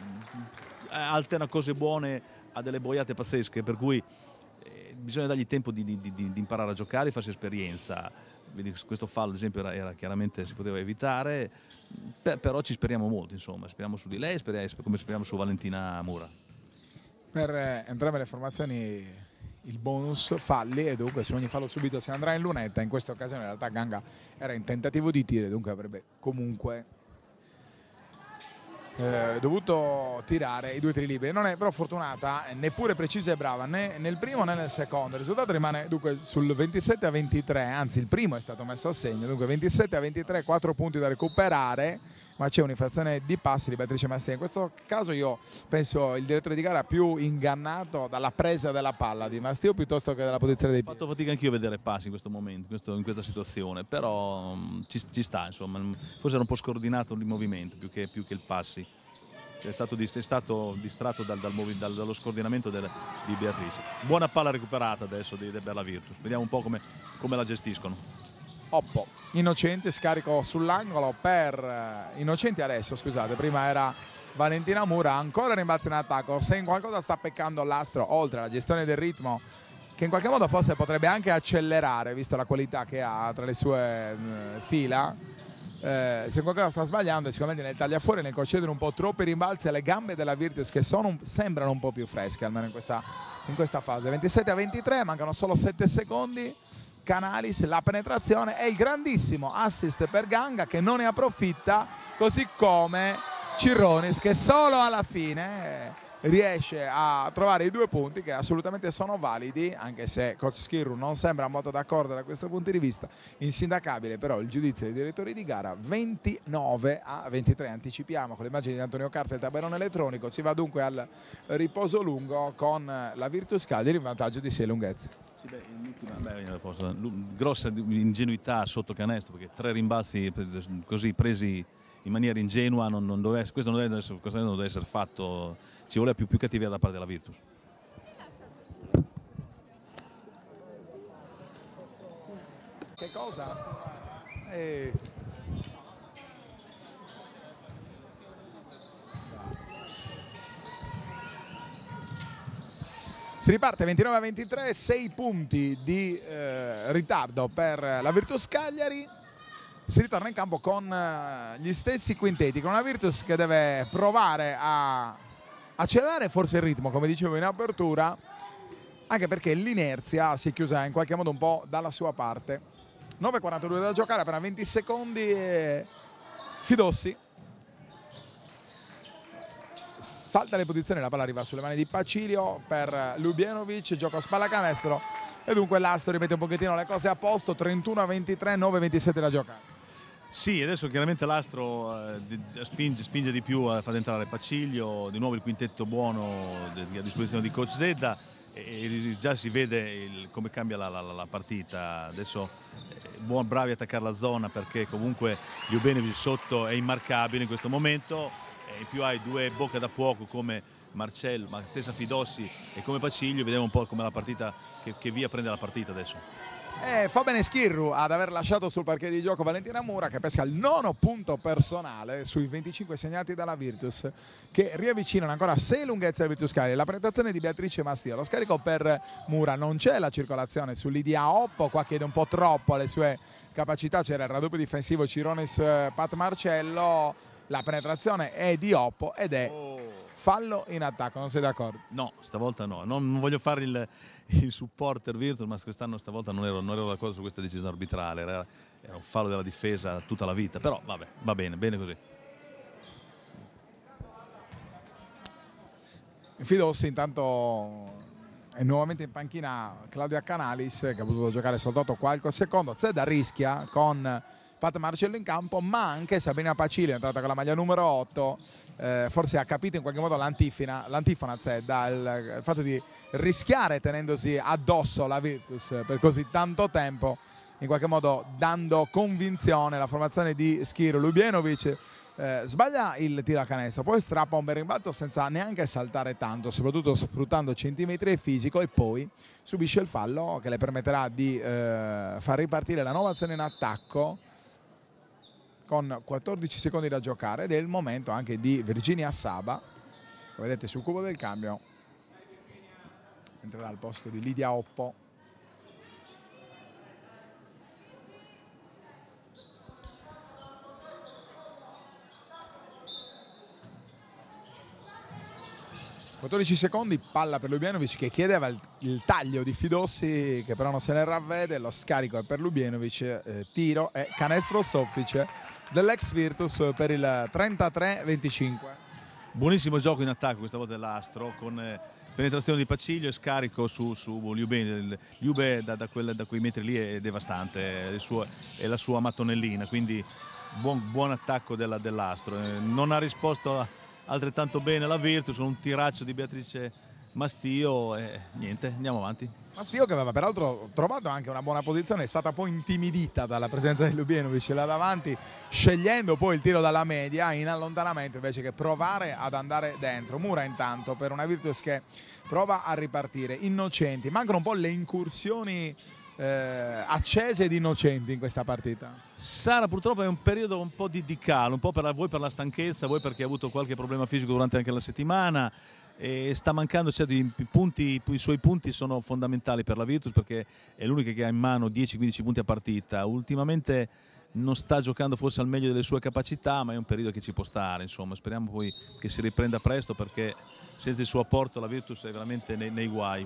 alterna cose buone a delle boiate pazzesche, per cui bisogna dargli tempo di imparare a giocare e farsi esperienza. Vedi, questo fallo ad esempio era chiaramente, si poteva evitare, però ci speriamo molto, insomma, speriamo su di lei, come speriamo su Valentina Mura. Per entrambe le formazioni il bonus falli, e dunque su ogni fallo subito si andrà in lunetta. In questa occasione in realtà Ganga era in tentativo di tiro, dunque avrebbe comunque dovuto tirare i 2 tiri liberi. Non è però fortunata, neppure precisa e brava né nel primo né nel secondo. Il risultato rimane dunque sul 27-23, anzi il primo è stato messo a segno, dunque 27-23, 4 punti da recuperare, ma c'è un'infrazione di passi di Beatrice Mastia. In questo caso io penso il direttore di gara più ingannato dalla presa della palla di Mastio piuttosto che dalla posizione dei piedi. Ho fatto fatica anch'io a vedere passi in questo momento, in questa situazione, però ci sta, insomma. Forse era un po' scordinato il movimento più che il passi. È stato distratto dallo scordinamento di Beatrice. Buona palla recuperata adesso per la Virtus, vediamo un po' come la gestiscono. Oppo, Innocenti, scarico sull'angolo per Innocenti adesso, scusate, prima era Valentina Mura, ancora rimbalzo in attacco. Se in qualcosa sta peccando l'Astro, oltre alla gestione del ritmo, che in qualche modo forse potrebbe anche accelerare, visto la qualità che ha tra le sue fila, se qualcosa sta sbagliando è sicuramente nel tagliafuori, nel concedere un po' troppi rimbalzi alle gambe della Virtus, che sembrano un po' più fresche almeno in questa fase. 27-23, mancano solo 7 secondi. Canalis, la penetrazione e il grandissimo assist per Ganga, che non ne approfitta, così come Cirronis, che solo alla fine riesce a trovare i 2 punti che assolutamente sono validi, anche se coach Schirru non sembra molto d'accordo da questo punto di vista. Insindacabile però il giudizio dei direttori di gara. 29-23, anticipiamo con le immagini di Antonio Carta, il tabellone elettronico. Si va dunque al riposo lungo con la Virtus Cagliari in vantaggio di 6 lunghezze. Sì, grossa ingenuità sotto canestro, perché 3 rimbalzi così presi in maniera ingenua, questo non deve essere fatto, ci vuole più cattiveria da parte della Virtus. Che cosa? Si riparte 29-23, 6 punti di ritardo per la Virtus Cagliari. Si ritorna in campo con gli stessi quintetti, con una Virtus che deve provare a accelerare forse il ritmo, come dicevo in apertura, anche perché l'inerzia si è chiusa in qualche modo un po' dalla sua parte. 9:42 da giocare, appena 20 secondi e Fidossi salta le posizioni, la palla arriva sulle mani di Pacilio per Lubienovic, gioco a spalla canestro e dunque l'Astro rimette un pochettino le cose a posto. 31-23, 9:27 da giocare. Sì, adesso chiaramente l'Astro spinge di più a far entrare Pacilio, di nuovo il quintetto buono a disposizione di coach Zedda, e già si vede come cambia la partita. Adesso bravi a attaccare la zona, perché comunque Ljubenovic sotto è immarcabile in questo momento, e in più hai 2 bocche da fuoco come Marcello, ma stessa Fidossi e come Pacilio. Vediamo un po' come la partita, che via prende la partita adesso. Fa bene Schirru ad aver lasciato sul parquet di gioco Valentina Mura, che pesca il 9° punto personale sui 25 segnati dalla Virtus, che riavvicinano ancora 6 lunghezze alla Virtus Cagliari. La penetrazione di Beatrice Mastia, lo scarico per Mura, non c'è la circolazione su Lidia Oppo, qua chiede un po' troppo le sue capacità, c'era il raddoppio difensivo Cironis Pat Marcello, la penetrazione è di Oppo ed è fallo in attacco. Non sei d'accordo? No, stavolta no, non voglio fare il supporter Virtus, ma stavolta non ero d'accordo su questa decisione arbitrale, era un fallo della difesa tutta la vita, però vabbè, va bene così. Fidossi intanto è nuovamente in panchina Claudia Canalis, che ha potuto giocare soltanto qualche secondo. Zedda rischia con Pat Marcello in campo, ma anche Sabrina Pacilio è entrata con la maglia numero 8, forse ha capito in qualche modo l'antifona Zedda, il fatto di rischiare tenendosi addosso la Virtus per così tanto tempo, in qualche modo dando convinzione alla formazione di Schirru. Lubienovic sbaglia il tiro a canestro, poi strappa un bel rimbalzo senza neanche saltare tanto, soprattutto sfruttando centimetri e fisico, e poi subisce il fallo che le permetterà di far ripartire la nuova azione in attacco con 14 secondi da giocare, ed è il momento anche di Virginia Saba, come vedete sul cubo del cambio entrerà al posto di Lidia Oppo. Secondi, palla per Lubienovic, che chiedeva il taglio di Fidossi, che però non se ne ravvede. Lo scarico è per Lubienovic, tiro e canestro soffice dell'ex Virtus per il 33-25. Buonissimo gioco in attacco questa volta dell'Astro, con penetrazione di Pacilio e scarico su Ljube. Ljube da quei metri lì è devastante, è la sua mattonellina, quindi buon attacco dell'Astro. Non ha risposto altrettanto bene la Virtus, un tiraccio di Beatrice Mastio e niente, andiamo avanti. Mastio, che aveva peraltro trovato anche una buona posizione, è stata poi intimidita dalla presenza di Lubienovic là davanti, scegliendo poi il tiro dalla media in allontanamento invece che provare ad andare dentro. Mura intanto per una Virtus che prova a ripartire. Innocenti, mancano un po' le incursioni accese ed innocenti in questa partita. Sara, purtroppo è un periodo un po' di calo, un po' voi per la stanchezza, voi perché ha avuto qualche problema fisico durante anche la settimana, e sta mancando certi punti. I suoi punti sono fondamentali per la Virtus, perché è l'unica che ha in mano 10-15 punti a partita. Ultimamente non sta giocando forse al meglio delle sue capacità, ma è un periodo che ci può stare, insomma. Speriamo poi che si riprenda presto, perché senza il suo apporto la Virtus è veramente nei guai.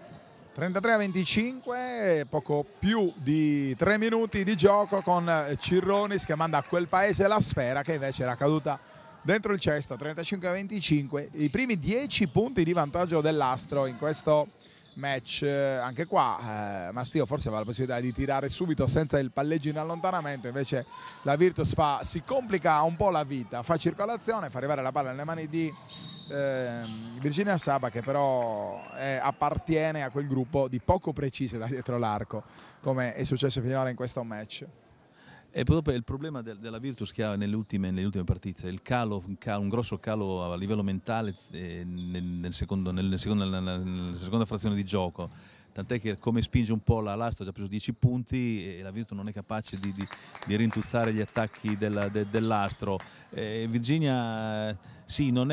33-25, poco più di 3 minuti di gioco, con Cirronis che manda a quel paese la sfera che invece era caduta dentro il cesto. 35-25, i primi 10 punti di vantaggio dell'Astro in questo match. Anche qua Mastio forse aveva la possibilità di tirare subito senza il palleggio in allontanamento, invece la Virtus si complica un po' la vita, fa circolazione, fa arrivare la palla nelle mani di Virginia Saba, che però appartiene a quel gruppo di poco precise da dietro l'arco, come è successo finora in questo match. E proprio il problema della Virtus che ha nelle ultime partite, un grosso calo a livello mentale nella seconda frazione di gioco, tant'è che come spinge un po' l'Astro ha già preso 10 punti e la Virtus non è capace di rintuzzare gli attacchi dell'Astro. Virginia sì, non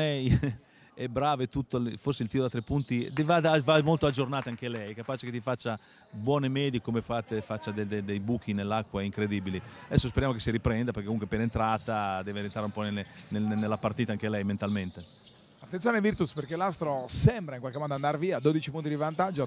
è brava e tutto, forse il tiro da 3 punti va molto aggiornata anche lei, è capace che ti faccia buone medie, come faccia dei buchi nell'acqua incredibili. Adesso speriamo che si riprenda, perché comunque appena entrata deve entrare un po' nella partita anche lei mentalmente. Attenzione Virtus, perché l'Astro sembra in qualche modo andare via, 12 punti di vantaggio,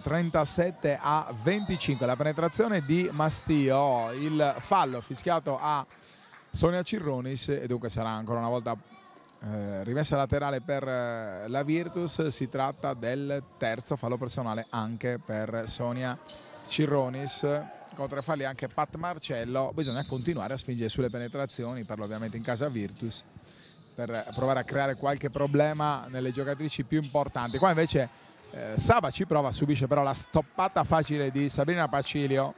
37-25, la penetrazione di Mastio, il fallo fischiato a Sonia Cirronis e dunque sarà ancora una volta rimessa laterale per la Virtus. Si tratta del terzo fallo personale anche per Sonia Cirronis. Contro i falli anche Pat Marcello. Bisogna continuare a spingere sulle penetrazioni, parlo ovviamente in casa Virtus, per provare a creare qualche problema nelle giocatrici più importanti. Qua invece Saba ci prova, subisce però la stoppata facile di Sabrina Pacilio.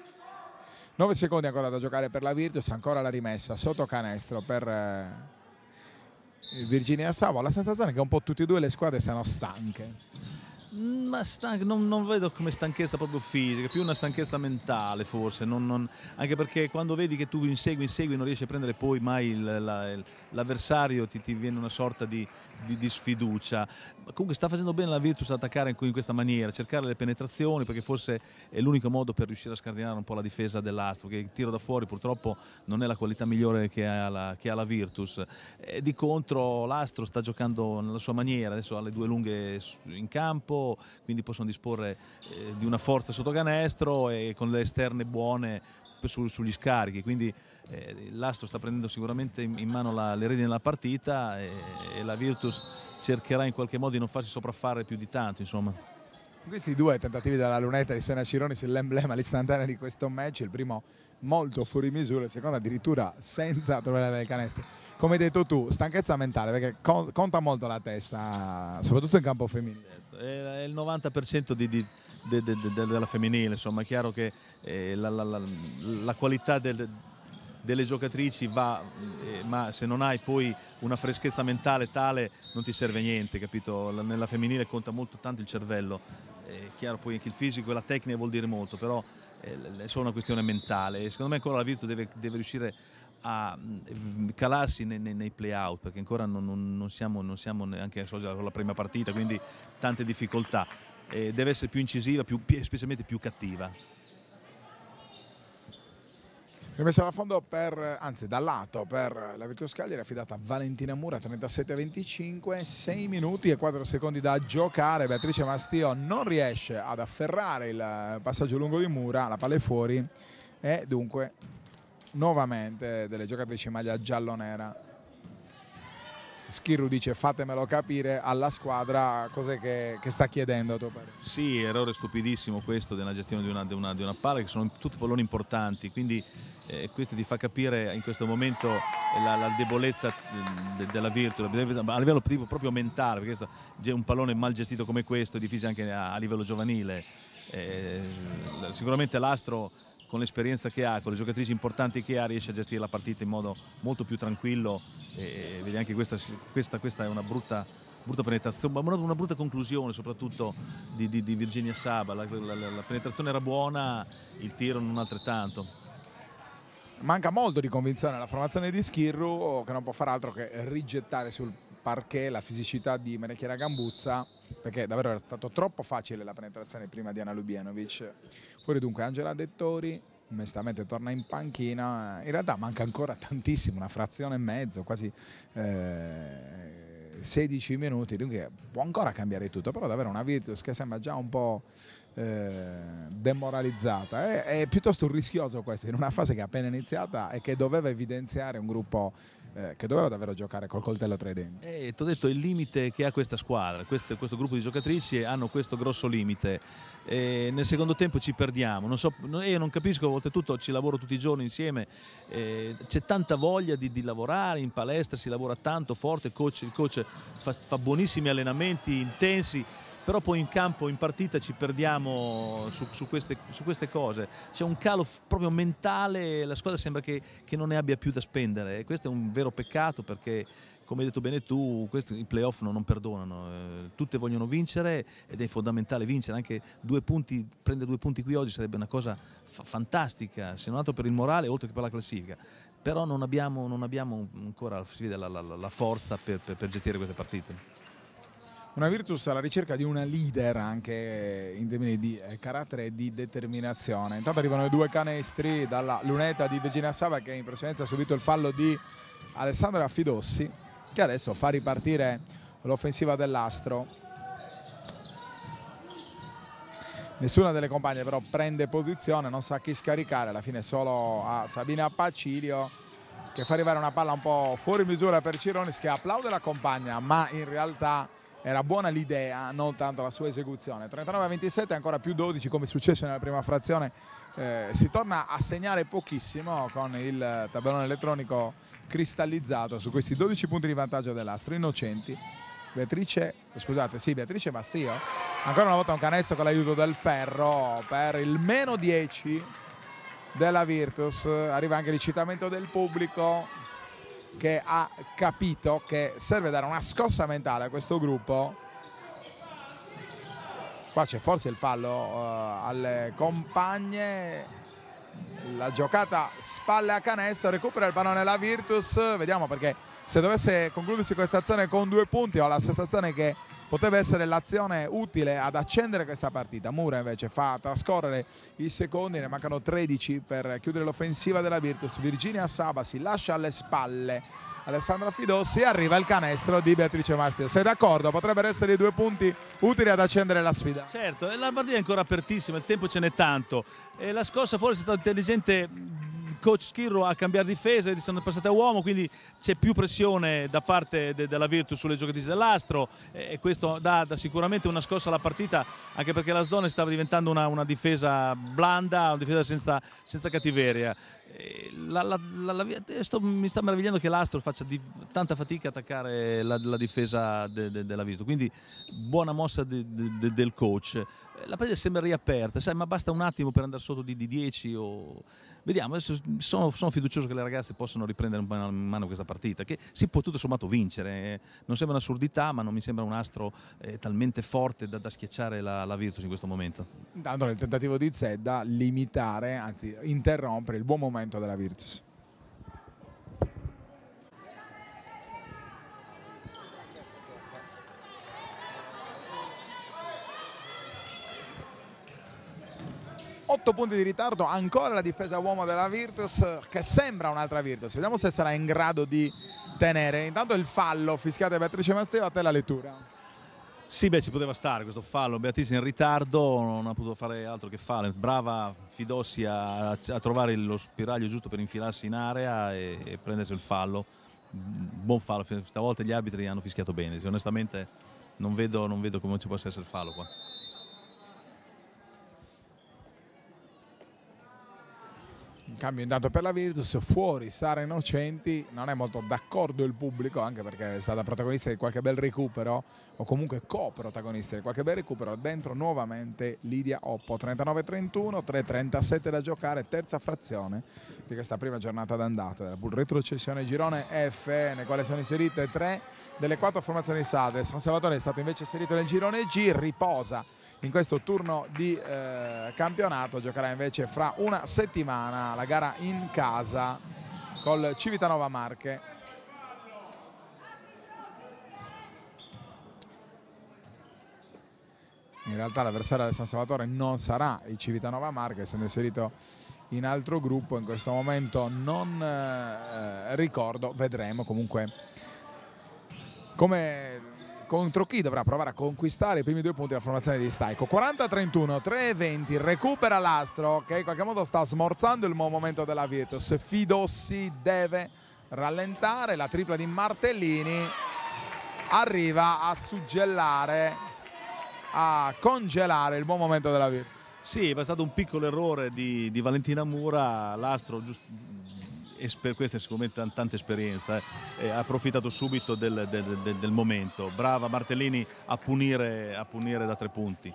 9 secondi ancora da giocare per la Virtus, ancora la rimessa sotto canestro per Virginia Saba. La sensazione è che un po' tutte e due le squadre siano stanche. Ma non vedo come stanchezza proprio fisica, più una stanchezza mentale forse, anche perché quando vedi che tu insegui non riesci a prendere poi mai l'avversario, ti viene una sorta di sfiducia. Comunque sta facendo bene la Virtus ad attaccare in questa maniera, cercare le penetrazioni, perché forse è l'unico modo per riuscire a scardinare un po' la difesa dell'Astro, che il tiro da fuori purtroppo non è la qualità migliore che ha la Virtus. Di contro l'Astro sta giocando nella sua maniera, adesso ha le due lunghe in campo, quindi possono disporre di una forza sotto canestro e con le esterne buone sugli scarichi, quindi l'Astro sta prendendo sicuramente in mano le redini della partita e la Virtus cercherà in qualche modo di non farsi sopraffare più di tanto, insomma. Questi due tentativi dalla lunetta di Sonia Cirronis, l'emblema, l'istantanea di questo match, il primo molto fuori misura, il secondo addirittura senza trovare del canestro. Come hai detto tu, stanchezza mentale, perché conta molto la testa, soprattutto in campo femminile. È il 90% della femminile, insomma. È chiaro che la qualità delle giocatrici va, ma se non hai poi una freschezza mentale tale non ti serve niente, capito? Nella femminile conta molto tanto il cervello. È chiaro poi anche il fisico e la tecnica vuol dire molto, però è solo una questione mentale. E secondo me ancora la Virtus deve riuscire a calarsi nei play-out, perché ancora non siamo neanche con la prima partita, quindi tante difficoltà. Deve essere più incisiva, specialmente più cattiva. Rimessa da fondo dal lato per la Virtus Cagliari, affidata a Valentina Mura, 37-25, 6 minuti e 4 secondi da giocare. Beatrice Mastio non riesce ad afferrare il passaggio lungo di Mura, la palla è fuori e dunque nuovamente delle giocatrici in maglia giallo-nera. Schirru dice fatemelo capire alla squadra cos'è che sta chiedendo a tuo parere. Sì, errore stupidissimo questo della gestione di una palla, che sono tutti palloni importanti, quindi questo ti fa capire in questo momento la debolezza della Virtus a livello proprio mentale, perché un pallone mal gestito come questo è difficile anche a livello giovanile. Sicuramente l'Astro, con l'esperienza che ha, con le giocatrici importanti che ha, riesce a gestire la partita in modo molto più tranquillo e vedi anche questa è una brutta penetrazione, ma una brutta conclusione soprattutto di Virginia Saba. La penetrazione era buona, il tiro non altrettanto. Manca molto di convinzione alla formazione di Schirru, che non può fare altro che rigettare sul parquet la fisicità di Menechiera Gambuzza, perché davvero era stato troppo facile la penetrazione prima di Anna Lubienovic. Fuori dunque Angela Dettori, onestamente torna in panchina. In realtà manca ancora tantissimo, una frazione e mezzo, quasi 16 minuti, dunque può ancora cambiare tutto, però davvero una Virtus che sembra già un po' demoralizzata. È piuttosto rischioso questo in una fase che è appena iniziata e che doveva evidenziare un gruppo che doveva davvero giocare col coltello tra i denti. Ti ho detto il limite che ha questa squadra, questo gruppo di giocatrici hanno questo grosso limite. Nel secondo tempo ci perdiamo, io non capisco, oltretutto ci lavoro tutti i giorni insieme, c'è tanta voglia di lavorare in palestra, si lavora tanto forte, il coach fa buonissimi allenamenti intensi, però poi in campo, in partita ci perdiamo su queste cose, c'è un calo proprio mentale, la squadra sembra che non ne abbia più da spendere e questo è un vero peccato perché, come hai detto bene tu, i playoff non perdonano, tutte vogliono vincere ed è fondamentale vincere, anche 2 punti, prendere 2 punti qui oggi sarebbe una cosa fantastica, se non altro per il morale oltre che per la classifica, però non abbiamo ancora la forza per gestire queste partite. Una Virtus alla ricerca di una leader anche in termini di carattere e di determinazione. Intanto arrivano i 2 canestri dalla lunetta di Virginia Saba, che in precedenza ha subito il fallo di Alessandra Fidossi, che adesso fa ripartire l'offensiva dell'Astro. Nessuna delle compagne però prende posizione, non sa chi scaricare, alla fine solo a Sabina Pacilio che fa arrivare una palla un po' fuori misura per Cironis, che applaude la compagna, ma in realtà era buona l'idea, non tanto la sua esecuzione. 39-27, ancora più 12 come è successo nella prima frazione. Si torna a segnare pochissimo con il tabellone elettronico cristallizzato su questi 12 punti di vantaggio dell'Astro. Innocenti, Beatrice Mastio, ancora una volta un canestro con l'aiuto del ferro per il meno 10 della Virtus. Arriva anche l'incitamento del pubblico che ha capito che serve dare una scossa mentale a questo gruppo. Qua c'è forse il fallo alle compagne, la giocata spalle a canestro, recupera il pallone la Virtus, vediamo, perché se dovesse concludersi questa azione con 2 punti ho la sensazione che poteva essere l'azione utile ad accendere questa partita. Mura invece fa trascorrere i secondi, ne mancano 13 per chiudere l'offensiva della Virtus. Virginia Saba si lascia alle spalle Alessandra Fidossi e arriva il canestro di Beatrice Mastio. Sei d'accordo? Potrebbero essere i 2 punti utili ad accendere la sfida. Certo, la partita è ancora apertissima, il tempo ce n'è tanto. La scossa forse è stata intelligente coach Schirru a cambiare difesa, sono passate a uomo, quindi c'è più pressione da parte della Virtus sulle giocatrici dell'Astro e questo dà sicuramente una scossa alla partita, anche perché la zona stava diventando una difesa blanda, una difesa senza cattiveria. Mi sta meravigliando che l'Astro faccia tanta fatica a attaccare la difesa della Virtus, quindi buona mossa del coach. La partita sembra riaperta, sai, ma basta un attimo per andare sotto di 10 o... Vediamo, adesso sono fiducioso che le ragazze possano riprendere in mano questa partita, che si può tutto sommato vincere. Non sembra un'assurdità, ma non mi sembra un Astro talmente forte da schiacciare la Virtus in questo momento. Intanto nel tentativo di Zedda limitare, anzi interrompere il buon momento della Virtus. Otto punti di ritardo, ancora la difesa uomo della Virtus, che sembra un'altra Virtus. Vediamo se sarà in grado di tenere. Intanto il fallo fischiato da Beatrice Mastio, a te la lettura. Sì, ci poteva stare questo fallo. Beatrice in ritardo, non ha potuto fare altro che fallo. Brava Fidossi a trovare lo spiraglio giusto per infilarsi in area e prendersi il fallo. Buon fallo, stavolta gli arbitri hanno fischiato bene. Onestamente non vedo come ci possa essere il fallo qua. In cambio intanto per la Virtus, fuori Sara Innocenti, non è molto d'accordo il pubblico, anche perché è stata protagonista di qualche bel recupero, o comunque co-protagonista di qualche bel recupero. Dentro nuovamente Lidia Oppo, 39-31, 3-37 da giocare, terza frazione di questa prima giornata d'andata della Bull retrocessione girone F, nel quale sono inserite 3 delle 4 formazioni salve. San Salvatore è stato invece inserito nel girone G, riposa in questo turno di campionato, giocherà invece fra una settimana la gara in casa col Civitanova Marche. In realtà l'avversario del San Salvatore non sarà il Civitanova Marche, essendo inserito in altro gruppo in questo momento non ricordo, vedremo comunque come contro chi dovrà provare a conquistare i primi 2 punti della formazione di Staico. 40-31, 3-20, recupera l'Astro che in qualche modo sta smorzando il momento della Virtus. Fidossi deve rallentare, la tripla di Martellini arriva a suggellare, a congelare il buon momento della Virtus. Sì, è stato un piccolo errore di Valentina Mura, l'Astro per questa è sicuramente tanta esperienza, ha approfittato subito del momento. Brava Martellini a punire da 3 punti.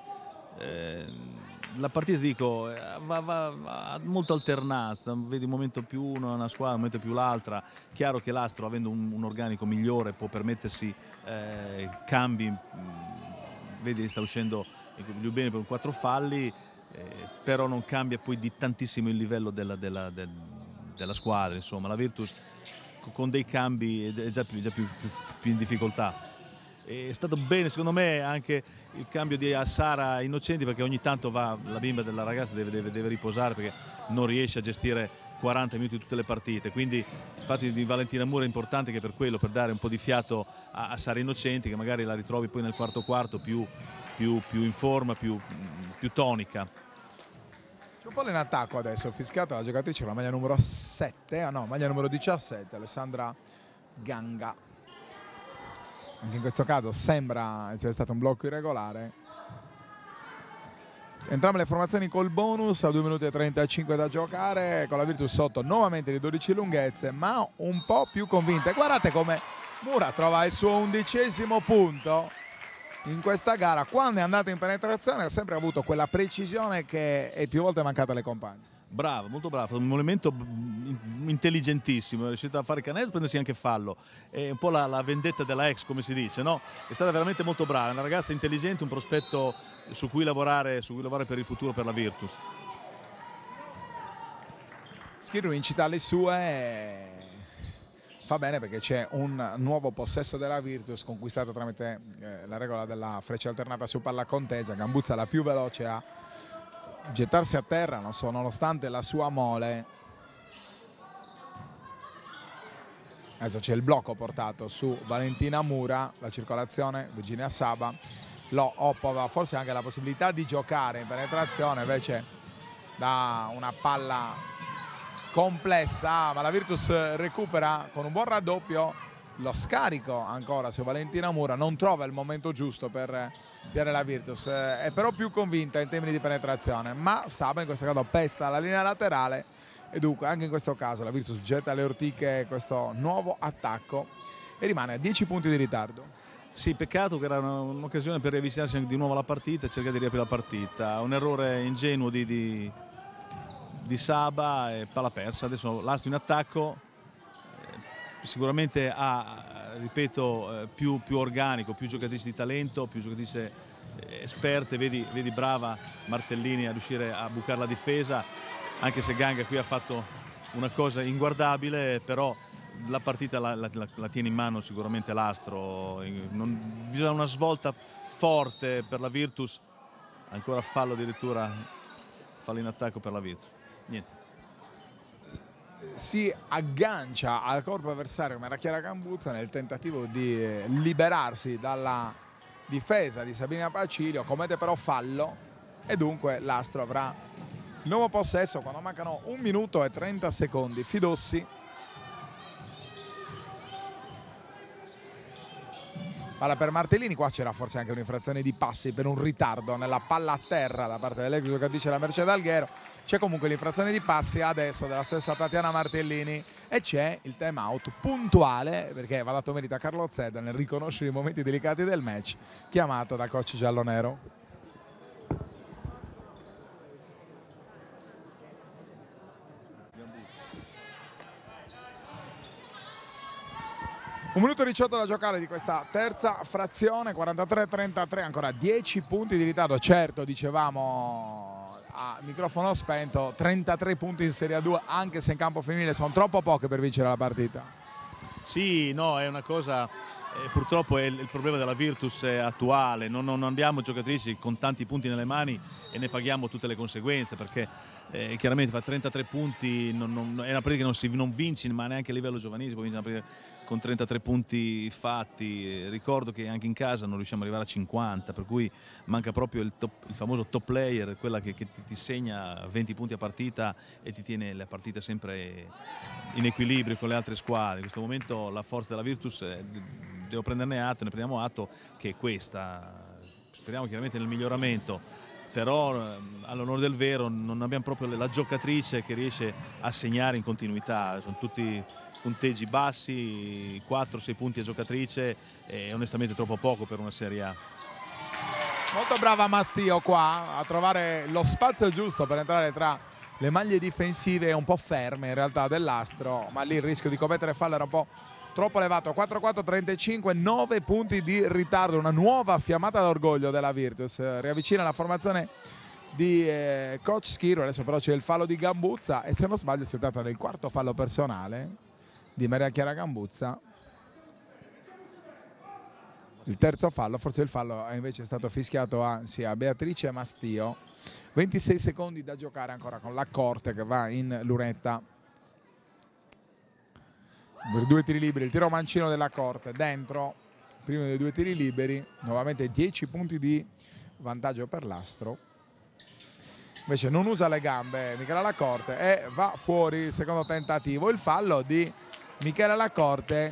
La partita, dico, va molto alternanza, vedi un momento più una squadra, un momento più l'altra. Chiaro che l'Astro, avendo un organico migliore, può permettersi cambi, vedi sta uscendo bene per 4 falli, però non cambia poi di tantissimo il livello della squadra. Insomma, la Virtus con dei cambi è già più in difficoltà. È stato bene secondo me anche il cambio di Sara Innocenti, perché ogni tanto la bimba della ragazza deve riposare, perché non riesce a gestire 40 minuti tutte le partite, quindi il fatto di Valentina Mura è importante, che per quello, per dare un po' di fiato a Sara Innocenti, che magari la ritrovi poi nel quarto più in forma, più tonica. C'è un po' in attacco adesso, fischiato la giocatrice con la maglia numero 7, no, maglia numero 17, Alessandra Ganga. Anche in questo caso sembra essere stato un blocco irregolare. Entrambe le formazioni col bonus a 2 minuti e 35 da giocare, con la Virtus sotto nuovamente di 12 lunghezze, ma un po' più convinta. E guardate come Mura trova il suo 11° punto in questa gara. Quando è andata in penetrazione ha sempre avuto quella precisione che è più volte mancata alle compagne. Brava, molto brava, un movimento intelligentissimo, è riuscita a fare canestro e prendersi anche fallo. È un po' la vendetta della ex, come si dice, no? È stata veramente molto brava, una ragazza intelligente, un prospetto su cui lavorare per il futuro per la Virtus. Schirru incita le sue, fa bene perché c'è un nuovo possesso della Virtus conquistato tramite la regola della freccia alternata su palla contesa. Gambuzza, la più veloce a gettarsi a terra, nonostante la sua mole. Adesso c'è il blocco portato su Valentina Mura, la circolazione, Virginia Saba. Opova forse anche la possibilità di giocare in penetrazione, invece da una palla complessa, ma la Virtus recupera con un buon raddoppio. Lo scarico ancora su Valentina Mura, non trova il momento giusto per tirare la Virtus, è però più convinta in termini di penetrazione, ma Saba in questo caso pesta la linea laterale e dunque anche in questo caso la Virtus getta alle ortiche questo nuovo attacco e rimane a 10 punti di ritardo. Sì, peccato che era un'occasione per riavvicinarsi di nuovo alla partita e cercare di riaprire la partita. Un errore ingenuo di Saba e palla persa. Adesso l'Astro in attacco, sicuramente ha, ripeto, più organico, più giocatrici di talento, più giocatrici esperte. Vedi brava Martellini a riuscire a bucare la difesa, anche se Ganga qui ha fatto una cosa inguardabile, però la partita la tiene in mano sicuramente l'Astro. Bisogna una svolta forte per la Virtus, ancora fallo, addirittura fallo in attacco per la Virtus. Niente. Si aggancia al corpo avversario come era Chiara Gambuzza nel tentativo di liberarsi dalla difesa di Sabina Pacilio, commette però fallo e dunque l'Astro avrà il nuovo possesso quando mancano 1 minuto e 30 secondi. Fidossi, palla per Martellini, qua c'era forse anche un'infrazione di passi per un ritardo nella palla a terra da parte dell'ex giocatrice della Mercedes Alghero. C'è comunque l'infrazione di passi adesso della stessa Tatiana Martellini e c'è il time out puntuale, perché va dato merito a Carlo Zedda nel riconoscere i momenti delicati del match, chiamato dal coach giallonero. Un minuto e 18 da giocare di questa terza frazione, 43-33, ancora 10 punti di ritardo. Certo, dicevamo a microfono spento, 33 punti in Serie A2, anche se in campo femminile sono troppo poche per vincere la partita. Sì, no, è una cosa purtroppo è il problema della Virtus attuale, non abbiamo giocatrici con tanti punti nelle mani e ne paghiamo tutte le conseguenze, perché chiaramente fa 33 punti, è una partita che non vinci, ma neanche a livello giovanile può vincere una partita con 33 punti fatti. Ricordo che anche in casa non riusciamo ad arrivare a 50, per cui manca proprio il famoso top player, quella che ti segna 20 punti a partita e ti tiene la partita sempre in equilibrio con le altre squadre. In questo momento la forza della Virtus, devo prenderne atto, ne prendiamo atto, che è questa. Speriamo chiaramente nel miglioramento, però all'onore del vero non abbiamo proprio la giocatrice che riesce a segnare in continuità. Sono tutti punteggi bassi, 4-6 punti a giocatrice, e onestamente troppo poco per una Serie A. Molto brava Mastio qua a trovare lo spazio giusto per entrare tra le maglie difensive un po' ferme in realtà dell'Astro, ma lì il rischio di commettere fallo era un po' troppo elevato. 4-4-35, 9 punti di ritardo, una nuova fiammata d'orgoglio della Virtus, riavvicina la formazione di coach Schirru. Adesso però c'è il fallo di Gambuzza e, se non sbaglio, si tratta del quarto fallo personale di Maria Chiara Gambuzza. Il terzo fallo, forse il fallo è invece stato fischiato a Beatrice Mastio. 26 secondi da giocare ancora con la Corte che va in lunetta. Due tiri liberi, il tiro mancino della Corte dentro, primo dei due tiri liberi, nuovamente 10 punti di vantaggio per l'Astro. Invece non usa le gambe Michela Lacorte e va fuori il secondo tentativo. Il fallo di Michela Lacorte,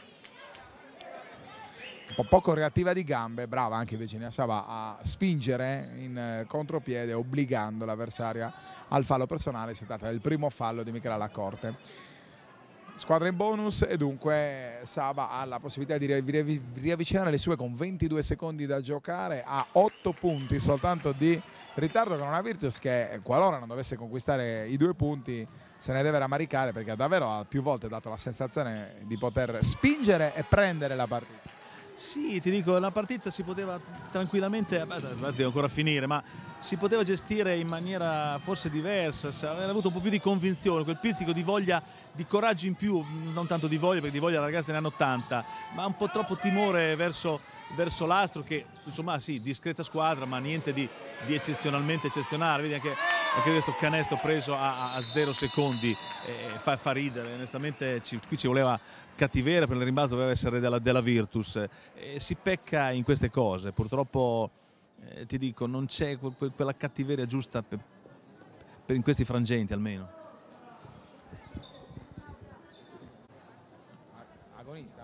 un po' poco reattiva di gambe, brava anche Virginia Saba a spingere in contropiede obbligando l'avversaria al fallo personale. Si tratta del primo fallo di Michela Lacorte. Squadra in bonus e dunque Saba ha la possibilità di riavvicinare le sue con 22 secondi da giocare, a 8 punti soltanto di ritardo, con una Virtus che, qualora non dovesse conquistare i 2 punti, se ne deve rammaricare, perché davvero ha più volte dato la sensazione di poter spingere e prendere la partita. Sì, ti dico, la partita si poteva tranquillamente, devo ancora finire, ma si poteva gestire in maniera forse diversa, aver avuto un po' più di convinzione, quel pizzico di voglia, di coraggio in più, non tanto di voglia, perché di voglia la ragazza ne hanno tanta, ma un po' troppo timore verso l'Astro, che insomma sì, discreta squadra, ma niente di eccezionalmente eccezionale. Vedi anche questo canestro preso a 0 secondi, fa ridere, onestamente qui ci voleva cattiveria, per il rimbalzo doveva essere della Virtus. Si pecca in queste cose, purtroppo ti dico, non c'è quella cattiveria giusta per in questi frangenti almeno. Agonista.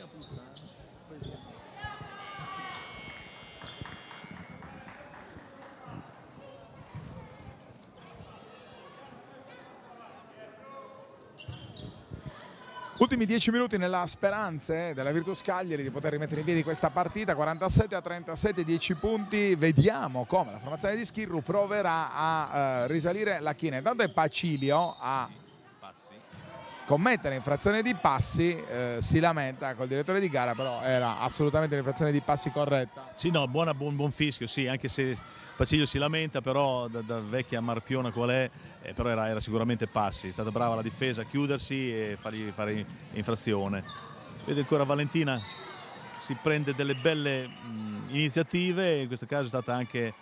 Ultimi 10 minuti nella speranza della Virtus Cagliari di poter rimettere in piedi questa partita. 47-37, 10 punti. Vediamo come la formazione di Schirru proverà a risalire la china. Intanto è Pacilio a commettere infrazione di passi, si lamenta col direttore di gara, però era assolutamente un'infrazione di passi corretta. Sì, no, buon fischio, sì, anche se Pacilio si lamenta, però da vecchia marpiona qual è, però era sicuramente passi. È stata brava la difesa a chiudersi e fargli fare infrazione. Vede ancora Valentina, si prende delle belle iniziative, in questo caso è stata anche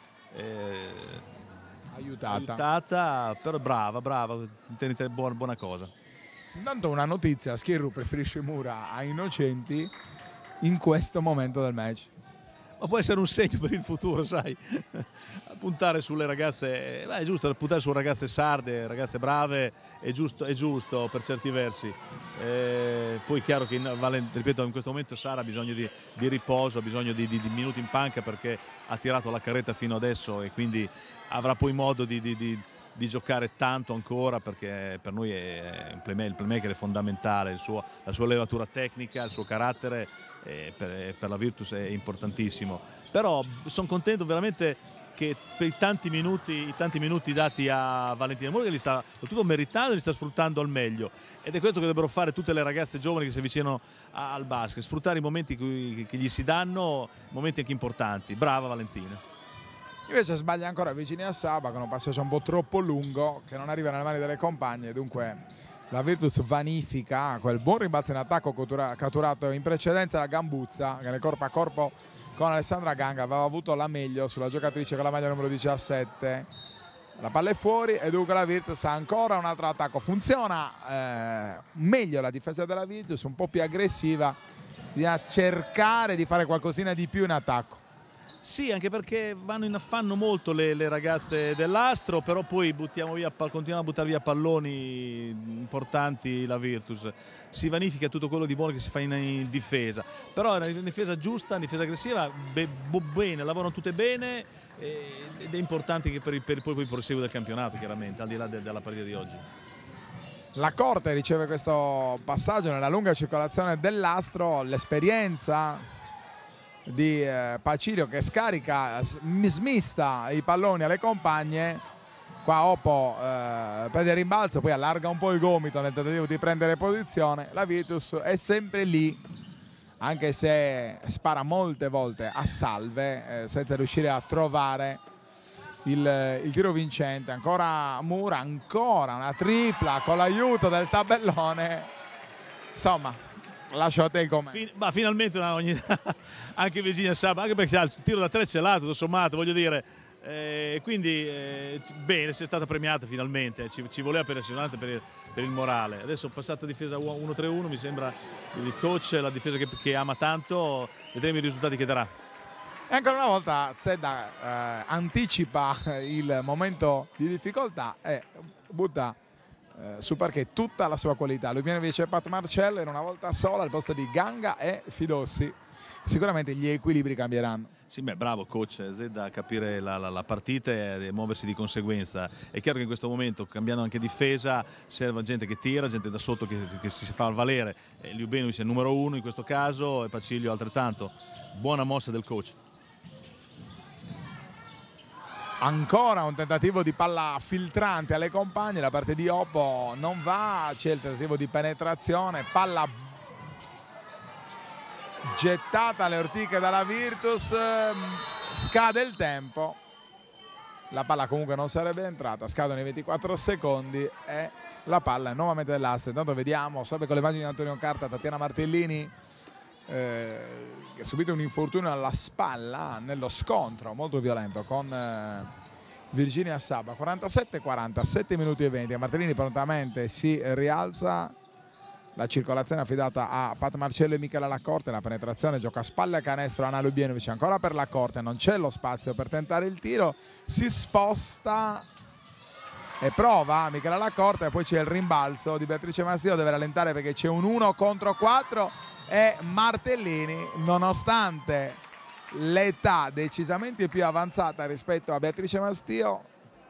aiutata, però brava, buona cosa. Intanto una notizia: Schirru preferisce Mura a Innocenti in questo momento del match. Ma può essere un segno per il futuro, sai, puntare sulle ragazze, è giusto puntare su ragazze sarde, ragazze brave, è giusto per certi versi. Poi è chiaro che, ripeto, in questo momento Sara ha bisogno di riposo, ha bisogno di minuti in panca, perché ha tirato la carretta fino adesso e quindi avrà poi modo di giocare tanto ancora, perché per noi è il playmaker è fondamentale, la sua levatura tecnica, il suo carattere per la Virtus è importantissimo. Però sono contento veramente che per i tanti minuti dati a Valentina Mura, che li sta tutto meritando e li sta sfruttando al meglio, ed è questo che dovrebbero fare tutte le ragazze giovani che si avvicinano al basket, sfruttare i momenti che gli si danno, momenti anche importanti. Brava Valentina. Invece sbaglia ancora Virginia Saba con un passaggio un po' troppo lungo che non arriva nelle mani delle compagne, dunque La Virtus vanifica quel buon rimbalzo in attacco catturato in precedenza da Gambuzza, che nel corpo a corpo con Alessandra Ganga aveva avuto la meglio sulla giocatrice con la maglia numero 17. La palla è fuori e dunque la Virtus ha ancora un altro attacco. Funziona meglio la difesa della Virtus, un po' più aggressiva, bisogna cercare di fare qualcosina di più in attacco. Sì, anche perché vanno in affanno molto le ragazze dell'Astro, però poi continuiamo a buttare via palloni importanti la Virtus. Si vanifica tutto quello di buono che si fa in difesa, però è una difesa giusta, una difesa aggressiva, bene, lavorano tutte bene ed è importante che per il proseguo del campionato, chiaramente, al di là della partita di oggi. La Corte riceve questo passaggio nella lunga circolazione dell'Astro, l'esperienza di Pacilio che scarica, smista i palloni alle compagne. Qua Oppo prende il rimbalzo, poi allarga un po' il gomito nel tentativo di prendere posizione. La Virtus è sempre lì, anche se spara molte volte a salve senza riuscire a trovare il tiro vincente. Ancora Mura, ancora una tripla con l'aiuto del tabellone. Insomma, lascio a te il commento. Ma finalmente anche Virginia Saba, anche perché il tiro da 3 ce l'ha tutto sommato, voglio dire, quindi bene, si è stata premiata finalmente, ci voleva per il morale. Adesso passata difesa 1-3-1, mi sembra il coach, la difesa che ama tanto, vedremo i risultati che darà. E ancora una volta Zedda anticipa il momento di difficoltà e butta su parquet tutta la sua qualità. Lubianovic e Pat Marcello in una volta sola al posto di Ganga e Fidossi. Sicuramente gli equilibri cambieranno. Sì, beh, bravo coach Zedda a capire la partita e muoversi di conseguenza. È chiaro che in questo momento, cambiando anche difesa, serve gente che tira, gente da sotto che si fa valere. Lubianovic è il numero 1 in questo caso e Pacilio altrettanto. Buona mossa del coach. Ancora un tentativo di palla filtrante alle compagne da parte di Oppo, non va, c'è il tentativo di penetrazione, palla gettata alle ortiche dalla Virtus, scade il tempo, la palla comunque non sarebbe entrata, scadono i 24 secondi e la palla è nuovamente dell'Astro. Intanto vediamo, sempre con le immagini di Antonio Carta, Tatiana Martellini che ha subito un infortunio alla spalla nello scontro molto violento con Virginia Saba. 47-40, 7 minuti e 20. Martellini prontamente si rialza, la circolazione affidata a Pat Marcello e Michela Lacorte, la penetrazione, gioca a spalle a canestro Anna Lubianovic, ancora per Lacorte, non c'è lo spazio per tentare il tiro, si sposta e prova Michela Lacorte, e poi c'è il rimbalzo di Beatrice Mastio, deve rallentare perché c'è un 1 contro 4 e Martellini, nonostante l'età decisamente più avanzata rispetto a Beatrice Mastio,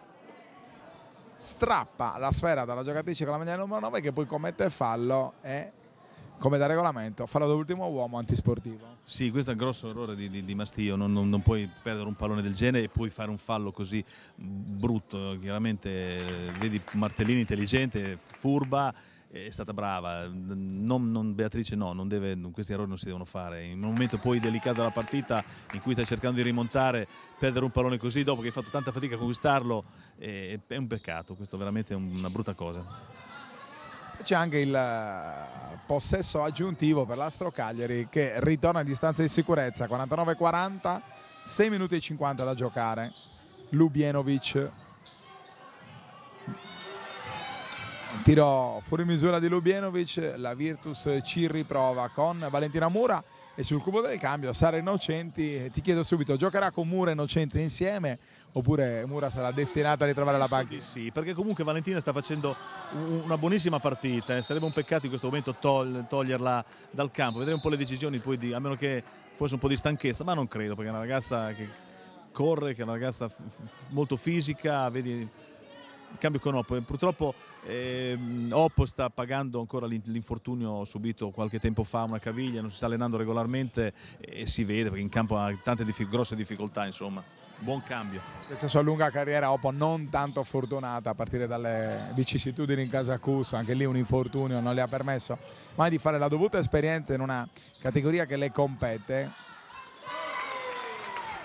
strappa la sfera dalla giocatrice con la maglia numero 9 che poi commette fallo e, come da regolamento, fallo dell'ultimo uomo antisportivo. Sì, questo è un grosso errore di Mastio, non puoi perdere un pallone del genere e poi fare un fallo così brutto. Chiaramente vedi Martellini intelligente, furba, è stata brava, Beatrice no, questi errori non si devono fare. In un momento poi delicato della partita in cui stai cercando di rimontare, perdere un pallone così dopo che hai fatto tanta fatica a conquistarlo è un peccato, questo è veramente una brutta cosa. C'è anche il possesso aggiuntivo per l'Astro Cagliari che ritorna a distanza di sicurezza, 49-40, 6 minuti e 50 da giocare. Lubianovic, tiro fuori misura di Lubianovic, la Virtus ci riprova con Valentina Mura e sul cubo del cambio Sara Innocenti. Ti chiedo subito, giocherà con Mura e Innocenti insieme oppure Mura sarà destinata a ritrovare la panchina? Sì, perché comunque Valentina sta facendo una buonissima partita, sarebbe un peccato in questo momento toglierla dal campo, vedremo un po' le decisioni poi, a meno che fosse un po' di stanchezza, ma non credo, perché è una ragazza che corre, che è una ragazza molto fisica, vedi il cambio con Oppo. Purtroppo Oppo sta pagando ancora l'infortunio subito qualche tempo fa, una caviglia, non si sta allenando regolarmente e si vede perché in campo ha tante grosse difficoltà, insomma. Buon cambio. Questa sua lunga carriera Oppo non tanto fortunata a partire dalle vicissitudini in Kazakh, anche lì un infortunio non le ha permesso mai di fare la dovuta esperienza in una categoria che le compete.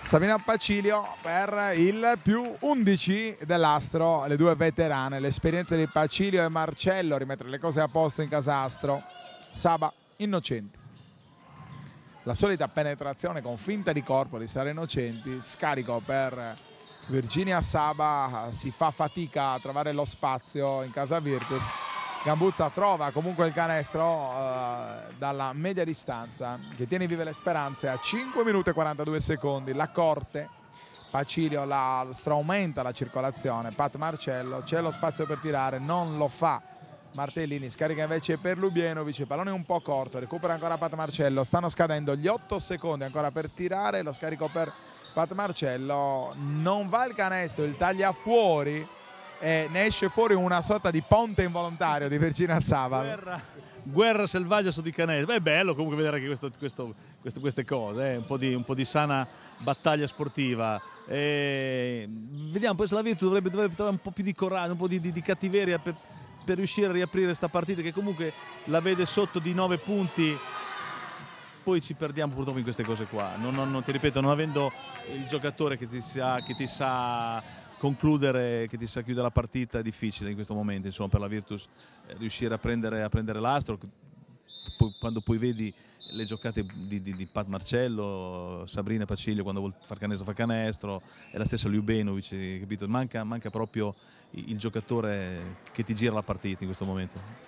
Sabina Pacilio per il più 11 dell'Astro, le due veterane, l'esperienza di Pacilio e Marcello, rimettere le cose a posto in Casastro. Saba Innocenti. La solita penetrazione con finta di corpo di Sara Innocenti, scarico per Virginia Saba, si fa fatica a trovare lo spazio in casa Virtus. Gambuzza trova comunque il canestro dalla media distanza che tiene vive le speranze a 5 minuti e 42 secondi. La corte, Pacilio aumenta la circolazione, Pat Marcello, c'è lo spazio per tirare, non lo fa Martellini, scarica invece per Lubienovic, il pallone è un po' corto, recupera ancora Pat Marcello, stanno scadendo gli 8 secondi ancora per tirare, lo scarico per Pat Marcello, non va il canestro, il taglia fuori e ne esce fuori una sorta di ponte involontario di Virginia Saba. Guerra selvaggia su di canestro. Beh, è bello comunque vedere anche queste cose, un po' di sana battaglia sportiva. Vediamo poi se la Virtus dovrebbe trovare un po' più di coraggio, un po' di cattiveria per riuscire a riaprire questa partita che comunque la vede sotto di 9 punti. Poi ci perdiamo purtroppo in queste cose qua. Ti ripeto, non avendo il giocatore che ti sa concludere, che ti sa chiudere la partita, è difficile in questo momento, insomma, per la Virtus riuscire a prendere l'Astro. Quando poi vedi le giocate di Pat Marcello, Sabrina Pacilio, quando vuol far canestro fa canestro, e la stessa Ljubenovic, capito? Manca proprio il giocatore che ti gira la partita in questo momento.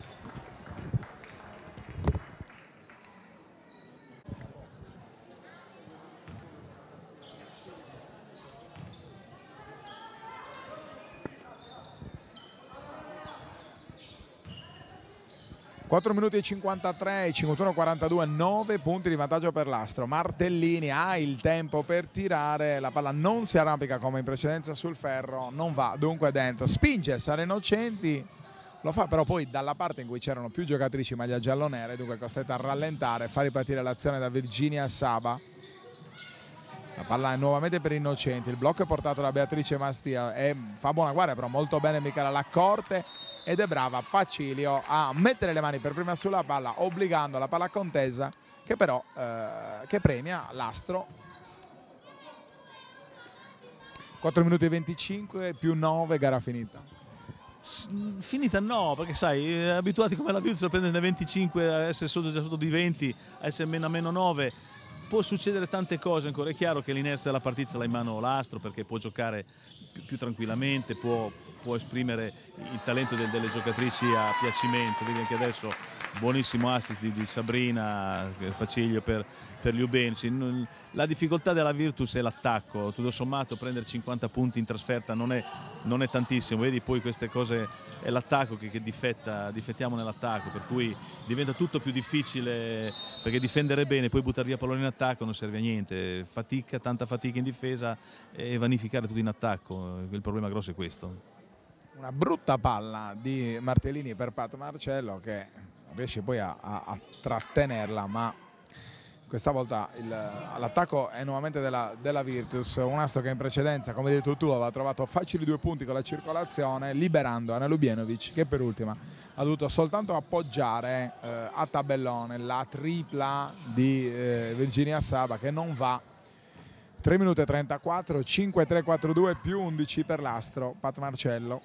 4 minuti e 53, 51-42, 9 punti di vantaggio per l'Astro. Martellini ha il tempo per tirare, la palla non si arrampica come in precedenza sul ferro, non va dunque dentro. Spinge Sara Innocenti, lo fa però poi dalla parte in cui c'erano più giocatrici in maglia giallonera, dunque è costretta a rallentare, fa ripartire l'azione da Virginia Saba. La palla è nuovamente per Innocenti, il blocco è portato da Beatrice Mastia e fa buona guardia però molto bene Michela Laccorte, ed è brava Pacilio a mettere le mani per prima sulla palla, obbligando la palla contesa che però che premia l'Astro. 4 minuti e 25 più 9, gara finita. Finita no, perché sai, abituati come la Virtus a prenderne 25, a essere già sotto di 20, a essere a meno 9. Può succedere tante cose ancora, è chiaro che l'inerzia della partita l'ha in mano l'Astro perché può giocare più tranquillamente, può esprimere il talento delle giocatrici a piacimento. Vedi anche adesso buonissimo assist di Sabrina Pacilio per Ljubenovic. La difficoltà della Virtus è l'attacco, tutto sommato prendere 50 punti in trasferta non è tantissimo, vedi poi queste cose, è l'attacco che difettiamo nell'attacco, per cui diventa tutto più difficile, perché difendere bene poi buttare via pallone in attacco non serve a niente, tanta fatica in difesa e vanificare tutto in attacco, il problema grosso è questo. Una brutta palla di Martellini per Pat Marcello che riesce poi a trattenerla, ma questa volta l'attacco è nuovamente della Virtus, un Astro che in precedenza, come hai detto tu, aveva trovato facili 2 punti con la circolazione, liberando Anna Ljubenovic che per ultima ha dovuto soltanto appoggiare a tabellone la tripla di Virginia Saba che non va. 3 minuti e 34, 5-3-4-2 più 11 per l'Astro, Pat Marcello.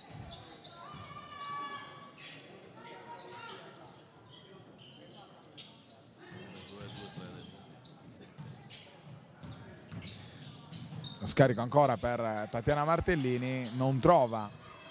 Lo scarico ancora per Tatiana Martellini, non trova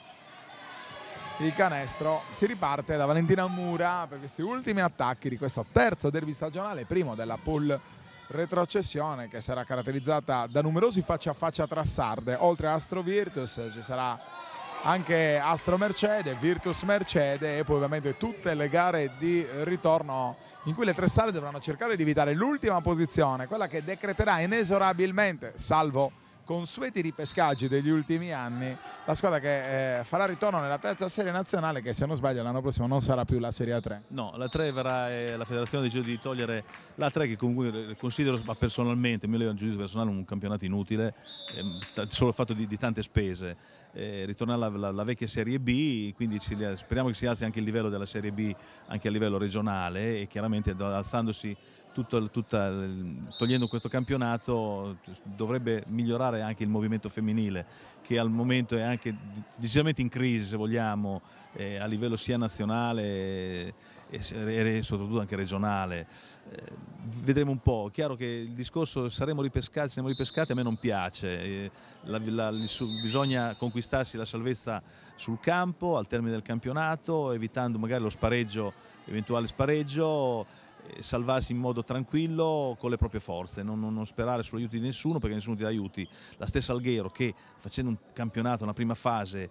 il canestro, si riparte da Valentina Mura per questi ultimi attacchi di questo terzo derby stagionale, primo della pool retrocessione che sarà caratterizzata da numerosi faccia a faccia tra sarde. Oltre a Astro Virtus ci sarà anche Astro Mercede, Virtus Mercede e poi ovviamente tutte le gare di ritorno in cui le tre sarde dovranno cercare di evitare l'ultima posizione, quella che decreterà inesorabilmente, salvo consueti ripescaggi degli ultimi anni, la squadra che farà ritorno nella terza serie nazionale, che se non sbaglio l'anno prossimo non sarà più la Serie A3. No, la 3 verrà, la federazione ha deciso di togliere la 3, che comunque considero personalmente, il mio giudizio personale, un campionato inutile, solo il fatto di tante spese. Ritornare alla vecchia Serie B, quindi speriamo che si alzi anche il livello della Serie B anche a livello regionale, e chiaramente alzandosi togliendo questo campionato dovrebbe migliorare anche il movimento femminile, che al momento è anche decisamente in crisi, se vogliamo, a livello sia nazionale e soprattutto anche regionale. Vedremo un po'. Chiaro che il discorso saremo ripescati a me non piace. Bisogna conquistarsi la salvezza sul campo al termine del campionato, evitando magari lo spareggio, eventuale spareggio, salvarsi in modo tranquillo con le proprie forze, non sperare sull'aiuto di nessuno, perché nessuno ti dà aiuti. La stessa Alghero, che facendo un campionato, una prima fase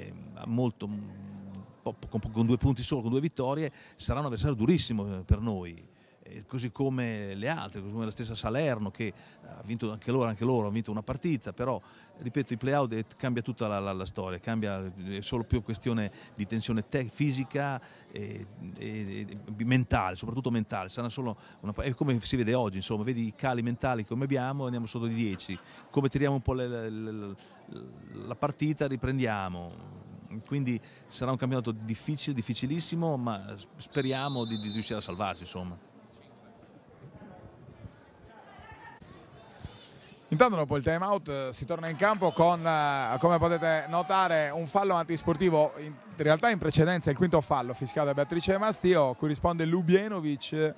con 2 punti solo, con 2 vittorie, sarà un avversario durissimo per noi, così come le altre, così come la stessa Salerno, che ha vinto anche loro hanno vinto una partita, però ripeto, i play-out cambia tutta la storia, è solo più questione di tensione fisica e mentale, soprattutto mentale. Sarà solo è come si vede oggi, insomma, vedi i cali mentali come abbiamo, andiamo sotto di 10, come tiriamo un po' la partita, riprendiamo. Quindi sarà un campionato difficile, difficilissimo, ma speriamo di riuscire a salvarsi, insomma. Intanto dopo il time out si torna in campo con, come potete notare, un fallo antisportivo, in realtà in precedenza il quinto fallo fischiato da Beatrice Mastio, a cui risponde Lubienovic,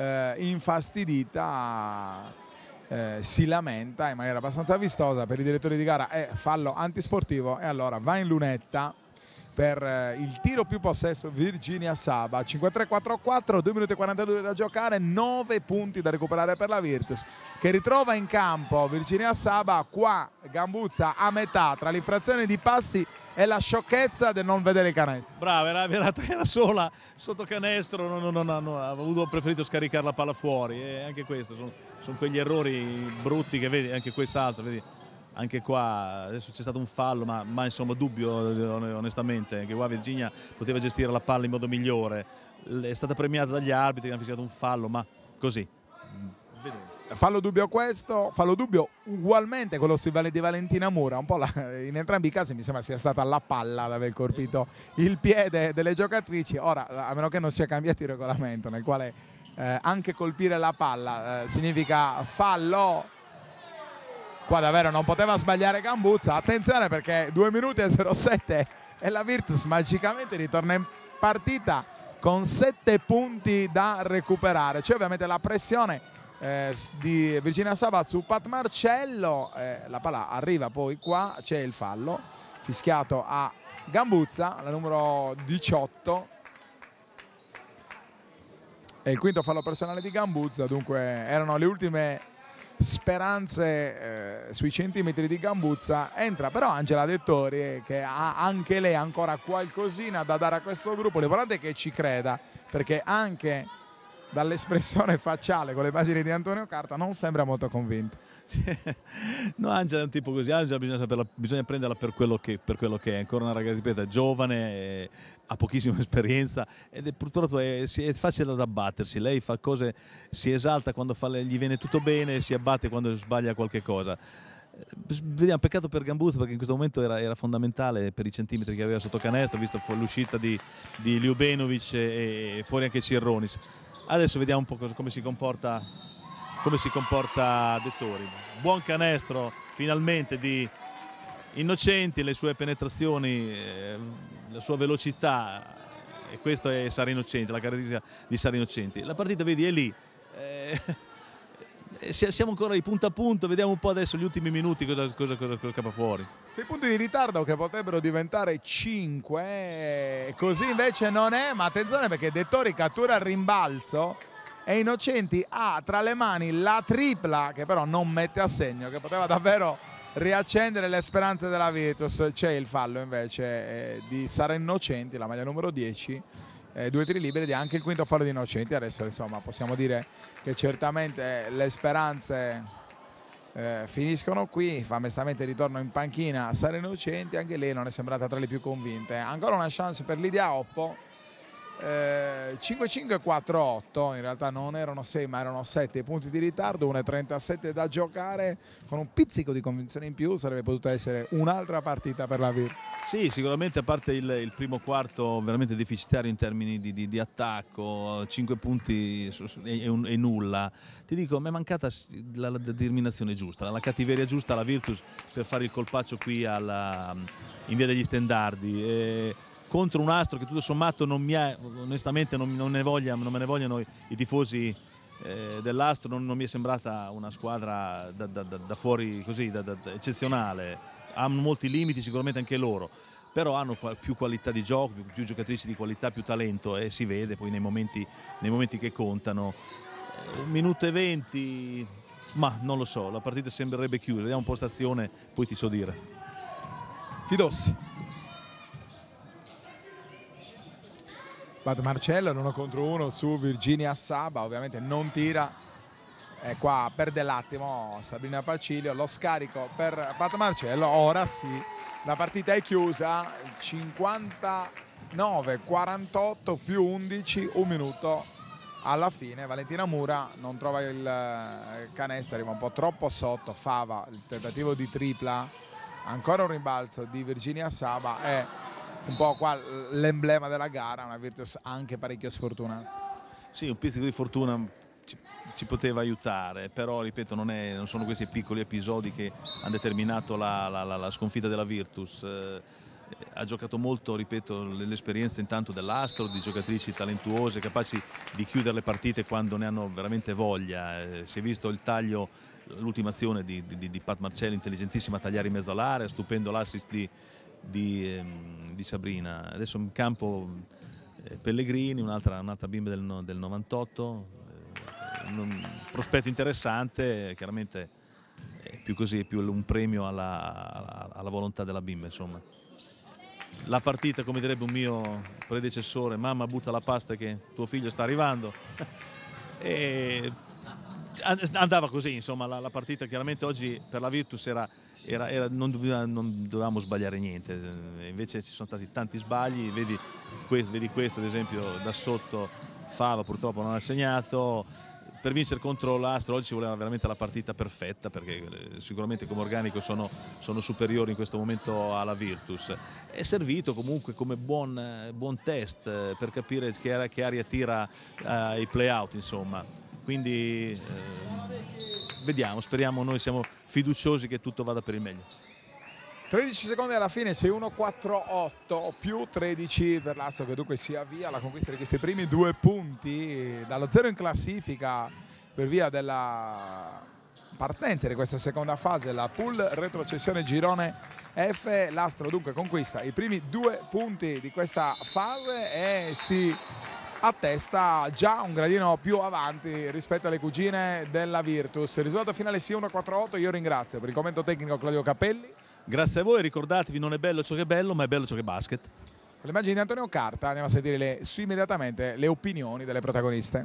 infastidita, si lamenta in maniera abbastanza vistosa. Per i direttori di gara è fallo antisportivo e allora va in lunetta per il tiro più possesso Virginia Saba. 5-3-4-4, 2 minuti e 42 da giocare, 9 punti da recuperare per la Virtus, che ritrova in campo Virginia Saba. Qua Gambuzza a metà tra l'infrazione di passi e la sciocchezza del non vedere il canestro. Brava, era sola sotto canestro, ho preferito scaricare la palla fuori, e anche questo sono quegli errori brutti che vedi, anche quest'altro, vedi. Anche qua adesso c'è stato un fallo, ma insomma dubbio onestamente, anche qua Virginia poteva gestire la palla in modo migliore, è stata premiata dagli arbitri che hanno fischiato un fallo, ma così. Fallo dubbio questo, fallo dubbio ugualmente quello di Valentina Mura, un po' in entrambi i casi mi sembra sia stata la palla ad aver colpito il piede delle giocatrici. Ora, a meno che non sia cambiato il regolamento nel quale anche colpire la palla significa fallo, qua davvero non poteva sbagliare Gambuzza. Attenzione, perché 2 minuti e 07 e la Virtus magicamente ritorna in partita con 7 punti da recuperare. C'è ovviamente la pressione di Virginia Sabat su Pat Marcello, la palla arriva poi qua, c'è il fallo fischiato a Gambuzza, la numero 18, e il quinto fallo personale di Gambuzza. Dunque erano le ultime speranze sui centimetri di Gambuzza. Entra però Angela Dettori, che ha anche lei ancora qualcosina da dare a questo gruppo. L'importante è che ci creda, perché anche dall'espressione facciale con le pagine di Antonio Carta non sembra molto convinto. No, Angela è un tipo così. Angela bisogna prenderla per quello che è. Ancora una ragazza, ripeto, è giovane, ha pochissima esperienza ed purtroppo è facile da abbattersi. Lei fa cose, si esalta quando gli viene tutto bene e si abbatte quando sbaglia qualche cosa. Vediamo, peccato per Gambuzza, perché in questo momento era fondamentale per i centimetri che aveva sotto canestro, visto l'uscita di Ljubenovic e fuori anche Cirronis. Adesso vediamo un po' come si comporta Dettori. Buon canestro finalmente di Innocenti, le sue penetrazioni, la sua velocità, e questo è Sara Innocenti, la caratteristica di Sara Innocenti. La partita, vedi, è lì, siamo ancora di punto a punto, vediamo un po' adesso gli ultimi minuti cosa scappa fuori. 6 punti di ritardo che potrebbero diventare 5, così invece non è, ma attenzione, perché Dettori cattura il rimbalzo e Innocenti ha tra le mani la tripla, che però non mette a segno, che poteva davvero riaccendere le speranze della Virtus. C'è il fallo invece di Sara Innocenti, la maglia numero 10, 2 tiri liberi ed anche il quinto fallo di Innocenti. Adesso insomma possiamo dire che certamente le speranze finiscono qui. Fa mestamente ritorno in panchina Sara Innocenti, anche lei non è sembrata tra le più convinte. Ancora una chance per Lidia Oppo, 5-5 4-8, in realtà non erano 6 ma erano 7 punti di ritardo, 1:37 da giocare, con un pizzico di convinzione in più sarebbe potuta essere un'altra partita per la Virtus. Sì, sicuramente, a parte il primo quarto veramente deficitario in termini di attacco, 5 punti e nulla, ti dico, mi è mancata la determinazione giusta, la cattiveria giusta alla Virtus per fare il colpaccio qui in via degli Stendardi. Contro un Astro che tutto sommato onestamente non me ne vogliano i tifosi dell'Astro, non mi è sembrata una squadra da fuori così, eccezionale. Hanno molti limiti sicuramente anche loro, però hanno più qualità di gioco, più giocatrici di qualità, più talento, e si vede poi nei momenti che contano. 1 minuto e 20, ma non lo so, la partita sembrerebbe chiusa, vediamo un po' stazione, poi ti so dire. Fidossi. Pat Marcello 1-1 su Virginia Saba, ovviamente non tira, e qua perde l'attimo Sabrina Pacilio, lo scarico per Pat Marcello, ora sì, la partita è chiusa, 59-48 più 11, 1 minuto alla fine. Valentina Mura non trova il canestro, arriva un po' troppo sotto, Fava, il tentativo di tripla, ancora un rimbalzo di Virginia Saba, è un po' qua l'emblema della gara, una Virtus anche parecchio sfortunata. Sì, un pizzico di fortuna ci poteva aiutare, però ripeto, non sono questi piccoli episodi che hanno determinato la sconfitta della Virtus. Ha giocato molto, ripeto, l'esperienza intanto dell'Astro, di giocatrici talentuose, capaci di chiudere le partite quando ne hanno veramente voglia. Si è visto il taglio, l'ultima azione di Pat Marcelli, intelligentissima a tagliare in mezzo all'area, stupendo l'assist di Sabrina. Adesso in campo Pellegrini, un'altra bimba del 98, un prospetto interessante, chiaramente più così, più un premio alla volontà della bimba, insomma. La partita, come direbbe un mio predecessore, mamma butta la pasta che tuo figlio sta arrivando. E andava così, insomma, la partita chiaramente oggi per la Virtus non dovevamo sbagliare niente, invece ci sono stati tanti sbagli, vedi questo ad esempio da sotto, Fava purtroppo non ha segnato. Per vincere contro l'Astro oggi ci voleva veramente la partita perfetta, perché sicuramente come organico sono superiori in questo momento alla Virtus. È servito comunque come buon test per capire che aria tira i play-out, insomma. Quindi vediamo, speriamo, noi siamo fiduciosi che tutto vada per il meglio. 13 secondi alla fine, 6-1-4-8 più 13 per l'Astro, che dunque si avvia alla conquista di questi primi 2 punti dallo 0 in classifica per via della partenza di questa seconda fase, la pool retrocessione girone F. L'Astro dunque conquista i primi 2 punti di questa fase e si attesta già un gradino più avanti rispetto alle cugine della Virtus. Il risultato finale 6-1-4-8. Io ringrazio per il commento tecnico Claudio Capelli. Grazie a voi, ricordatevi, non è bello ciò che è bello, ma è bello ciò che è basket. Con le immagini di Antonio Carta andiamo a sentire immediatamente le opinioni delle protagoniste.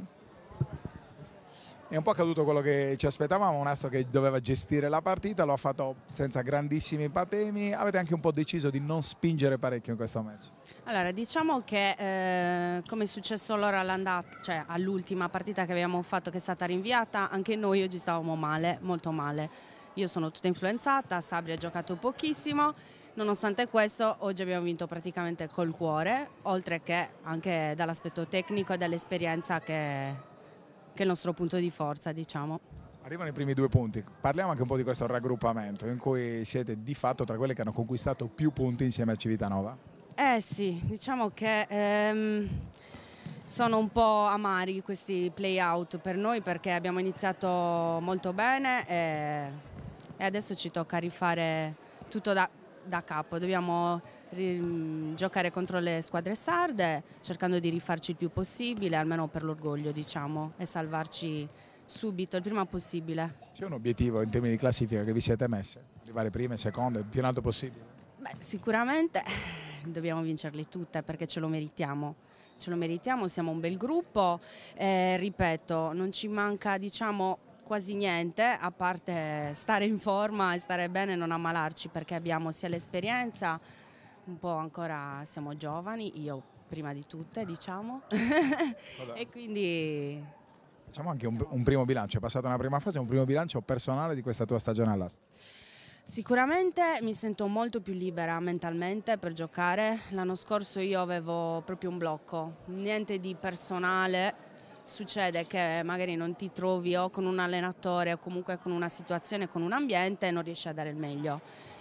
È un po' accaduto quello che ci aspettavamo, un Astro che doveva gestire la partita, lo ha fatto senza grandissimi patemi. Avete anche un po' deciso di non spingere parecchio in questo match. Allora, diciamo che come è successo allora cioè all'ultima partita che abbiamo fatto, che è stata rinviata, anche noi oggi stavamo male, molto male. Io sono tutta influenzata, Sabri ha giocato pochissimo, nonostante questo oggi abbiamo vinto praticamente col cuore, oltre che anche dall'aspetto tecnico e dall'esperienza che è il nostro punto di forza, diciamo. Arrivano i primi 2 punti, parliamo anche un po' di questo raggruppamento in cui siete di fatto tra quelle che hanno conquistato più punti insieme a Civitanova. Sì, diciamo che sono un po' amari questi play-out per noi, perché abbiamo iniziato molto bene e adesso ci tocca rifare tutto da capo. Dobbiamo giocare contro le squadre sarde, cercando di rifarci il più possibile, almeno per l'orgoglio, diciamo, e salvarci subito, il prima possibile. C'è un obiettivo in termini di classifica che vi siete messe? Arrivare prime, seconde, il più in alto possibile? Beh, sicuramente dobbiamo vincerle tutte, perché ce lo meritiamo. Ce lo meritiamo, siamo un bel gruppo, ripeto, non ci manca, diciamo, quasi niente, a parte stare in forma e stare bene e non ammalarci, perché abbiamo sia l'esperienza, un po' ancora siamo giovani, io prima di tutte, diciamo. E quindi... Facciamo anche un primo bilancio, è passata una prima fase, un primo bilancio personale di questa tua stagione all'Ast. Sicuramente mi sento molto più libera mentalmente per giocare. L'anno scorso io avevo proprio un blocco, niente di personale. Succede che magari non ti trovi o con un allenatore o comunque con una situazione, con un ambiente e non riesci a dare il meglio.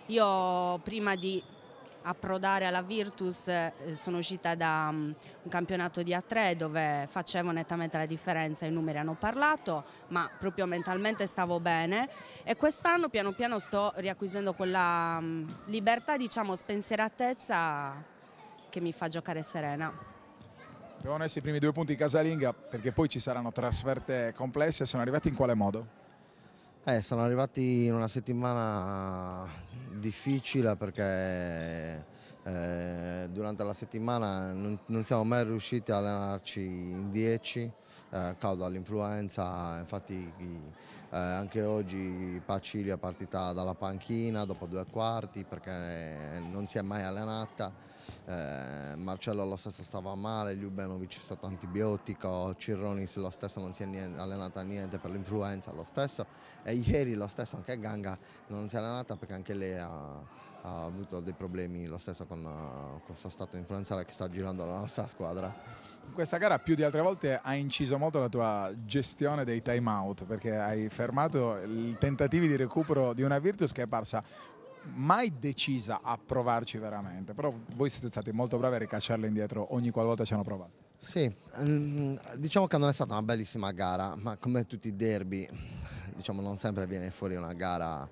Io prima di approdare alla Virtus sono uscita da un campionato di A3 dove facevo nettamente la differenza, i numeri hanno parlato, ma proprio mentalmente stavo bene e quest'anno piano piano sto riacquisendo quella libertà, diciamo, spensieratezza che mi fa giocare serena. Devono essere i primi 2 punti casalinga perché poi ci saranno trasferte complesse, sono arrivati in quale modo? Sono arrivati in una settimana difficile perché durante la settimana non siamo mai riusciti a allenarci in 10 causa all'influenza. Infatti anche oggi Pacili è partita dalla panchina dopo 2 quarti perché non si è mai allenata. Marcello lo stesso stava male, Ljubenovic è stato antibiotico, Cirronis lo stesso non si è allenata niente per l'influenza lo stesso, e ieri lo stesso anche Ganga non si è allenata perché anche lei ha avuto dei problemi lo stesso con questo stato influenzale che sta girando la nostra squadra. In questa gara più di altre volte ha inciso molto la tua gestione dei time out perché hai fermato i tentativi di recupero di una Virtus che è parsa mai decisa a provarci veramente, però voi siete stati molto bravi a ricacciarla indietro ogni qualvolta ci hanno provato. Sì, diciamo che non è stata una bellissima gara, ma come tutti i derby, diciamo, non sempre viene fuori una gara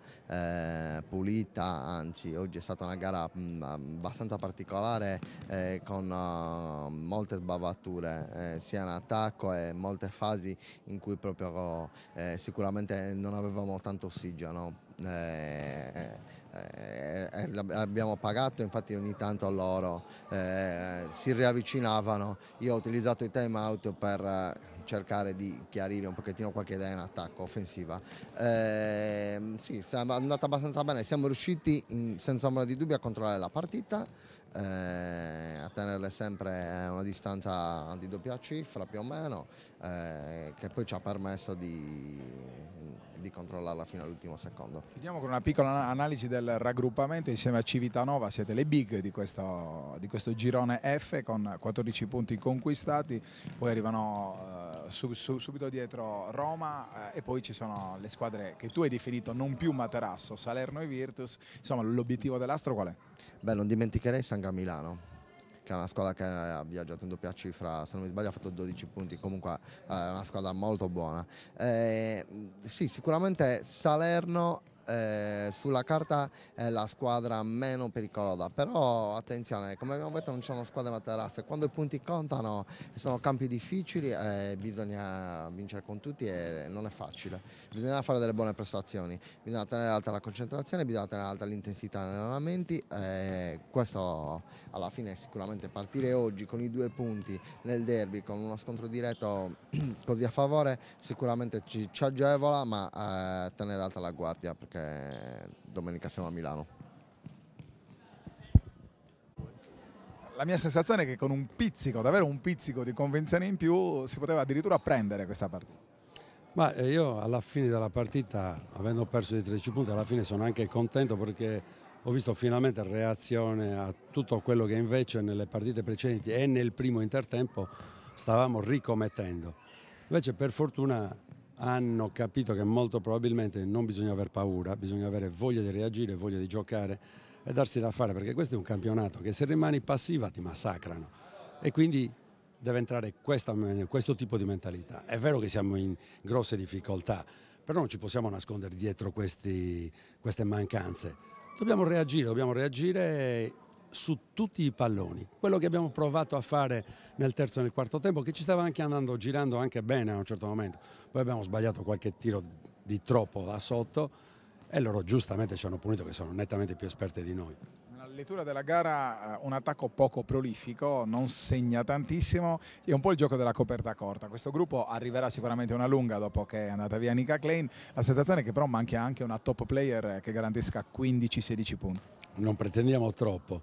pulita, anzi oggi è stata una gara abbastanza particolare con molte sbavature sia in attacco e molte fasi in cui proprio sicuramente non avevamo tanto ossigeno. Abbiamo pagato, infatti ogni tanto loro si riavvicinavano. Io ho utilizzato i time out per cercare di chiarire un pochettino qualche idea in attacco offensiva. Sì, è andata abbastanza bene, siamo riusciti senza ombra di dubbio a controllare la partita, a tenerle sempre a una distanza di doppia cifra più o meno, che poi ci ha permesso di controllarla fino all'ultimo secondo. Chiudiamo con una piccola analisi del raggruppamento. Insieme a Civitanova siete le big di questo girone F con 14 punti conquistati, poi arrivano subito dietro Roma e poi ci sono le squadre che tu hai definito non più Materasso, Salerno e Virtus. Insomma, l'obiettivo dell'Astro qual è? Beh, non dimenticherei Sanga Milano, che è una squadra che ha viaggiato in doppia cifra, se non mi sbaglio ha fatto 12 punti, comunque è una squadra molto buona. Sì, sicuramente Salerno sulla carta è la squadra meno pericolosa, però attenzione, come abbiamo detto non ci sono squadre materasse, quando i punti contano sono campi difficili e bisogna vincere con tutti e non è facile, bisogna fare delle buone prestazioni, bisogna tenere alta la concentrazione, bisogna tenere alta l'intensità negli allenamenti e questo alla fine sicuramente partire oggi con i 2 punti nel derby con uno scontro diretto così a favore sicuramente ci agevola, ma tenere alta la guardia perché domenica siamo a Milano. La mia sensazione è che con un pizzico, davvero un pizzico di convinzione in più si poteva addirittura prendere questa partita. Ma io alla fine della partita, avendo perso di 13 punti, alla fine sono anche contento perché ho visto finalmente reazione a tutto quello che invece nelle partite precedenti e nel primo intertempo stavamo ricommettendo. Invece per fortuna hanno capito che molto probabilmente non bisogna aver paura, bisogna avere voglia di reagire, voglia di giocare e darsi da fare, perché questo è un campionato che se rimani passiva ti massacrano e quindi deve entrare questo tipo di mentalità. È vero che siamo in grosse difficoltà, però non ci possiamo nascondere dietro queste mancanze. Dobbiamo reagire su tutti i palloni, quello che abbiamo provato a fare nel terzo e nel quarto tempo, che ci stava anche andando girando anche bene a un certo momento, poi abbiamo sbagliato qualche tiro di troppo da sotto e loro giustamente ci hanno punito che sono nettamente più esperte di noi. Nella lettura della gara un attacco poco prolifico, non segna tantissimo, è un po' il gioco della coperta corta. Questo gruppo arriverà sicuramente una lunga dopo che è andata via Nika Klein, la sensazione è che però manchi anche una top player che garantisca 15-16 punti. Non pretendiamo troppo.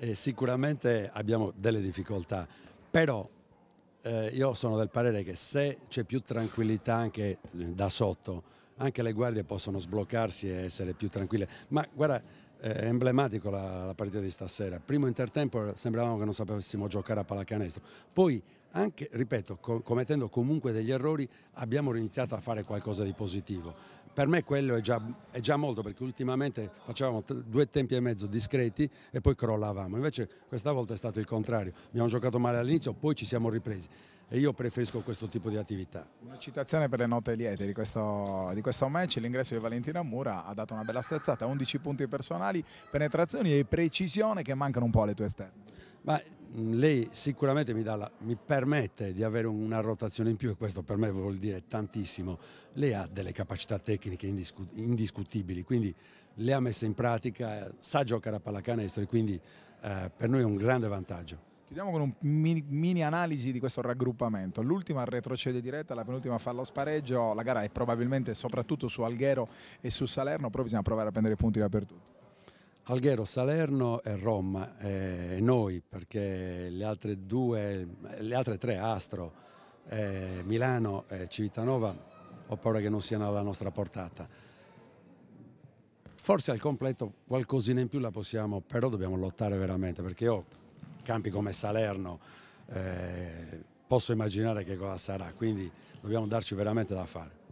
sicuramente abbiamo delle difficoltà, però io sono del parere che se c'è più tranquillità anche da sotto, anche le guardie possono sbloccarsi e essere più tranquille. Ma guarda, è emblematico la partita di stasera. Primo intertempo sembravamo che non sapessimo giocare a pallacanestro, poi anche, ripeto, commettendo comunque degli errori, abbiamo iniziato a fare qualcosa di positivo. Per me quello è già molto, perché ultimamente facevamo 2 tempi e mezzo discreti e poi crollavamo. Invece questa volta è stato il contrario. Abbiamo giocato male all'inizio, poi ci siamo ripresi e io preferisco questo tipo di attività. Una citazione per le note liete di questo match: l'ingresso di Valentina Mura ha dato una bella sterzata, 11 punti personali, penetrazioni e precisione che mancano un po' alle tue esterne. Ma lei sicuramente mi permette di avere una rotazione in più, e questo per me vuol dire tantissimo. Lei ha delle capacità tecniche indiscutibili, quindi le ha messe in pratica, sa giocare a pallacanestro e quindi per noi è un grande vantaggio. Chiudiamo con un mini analisi di questo raggruppamento. L'ultima retrocede diretta, la penultima fa lo spareggio. La gara è probabilmente soprattutto su Alghero e su Salerno, però bisogna provare a prendere punti dappertutto. Alghero, Salerno e Roma, e noi, perché le altre 3, Astro, Milano e Civitanova, ho paura che non siano alla nostra portata. Forse al completo qualcosina in più la possiamo, però dobbiamo lottare veramente, perché io campi come Salerno posso immaginare che cosa sarà, quindi dobbiamo darci veramente da fare.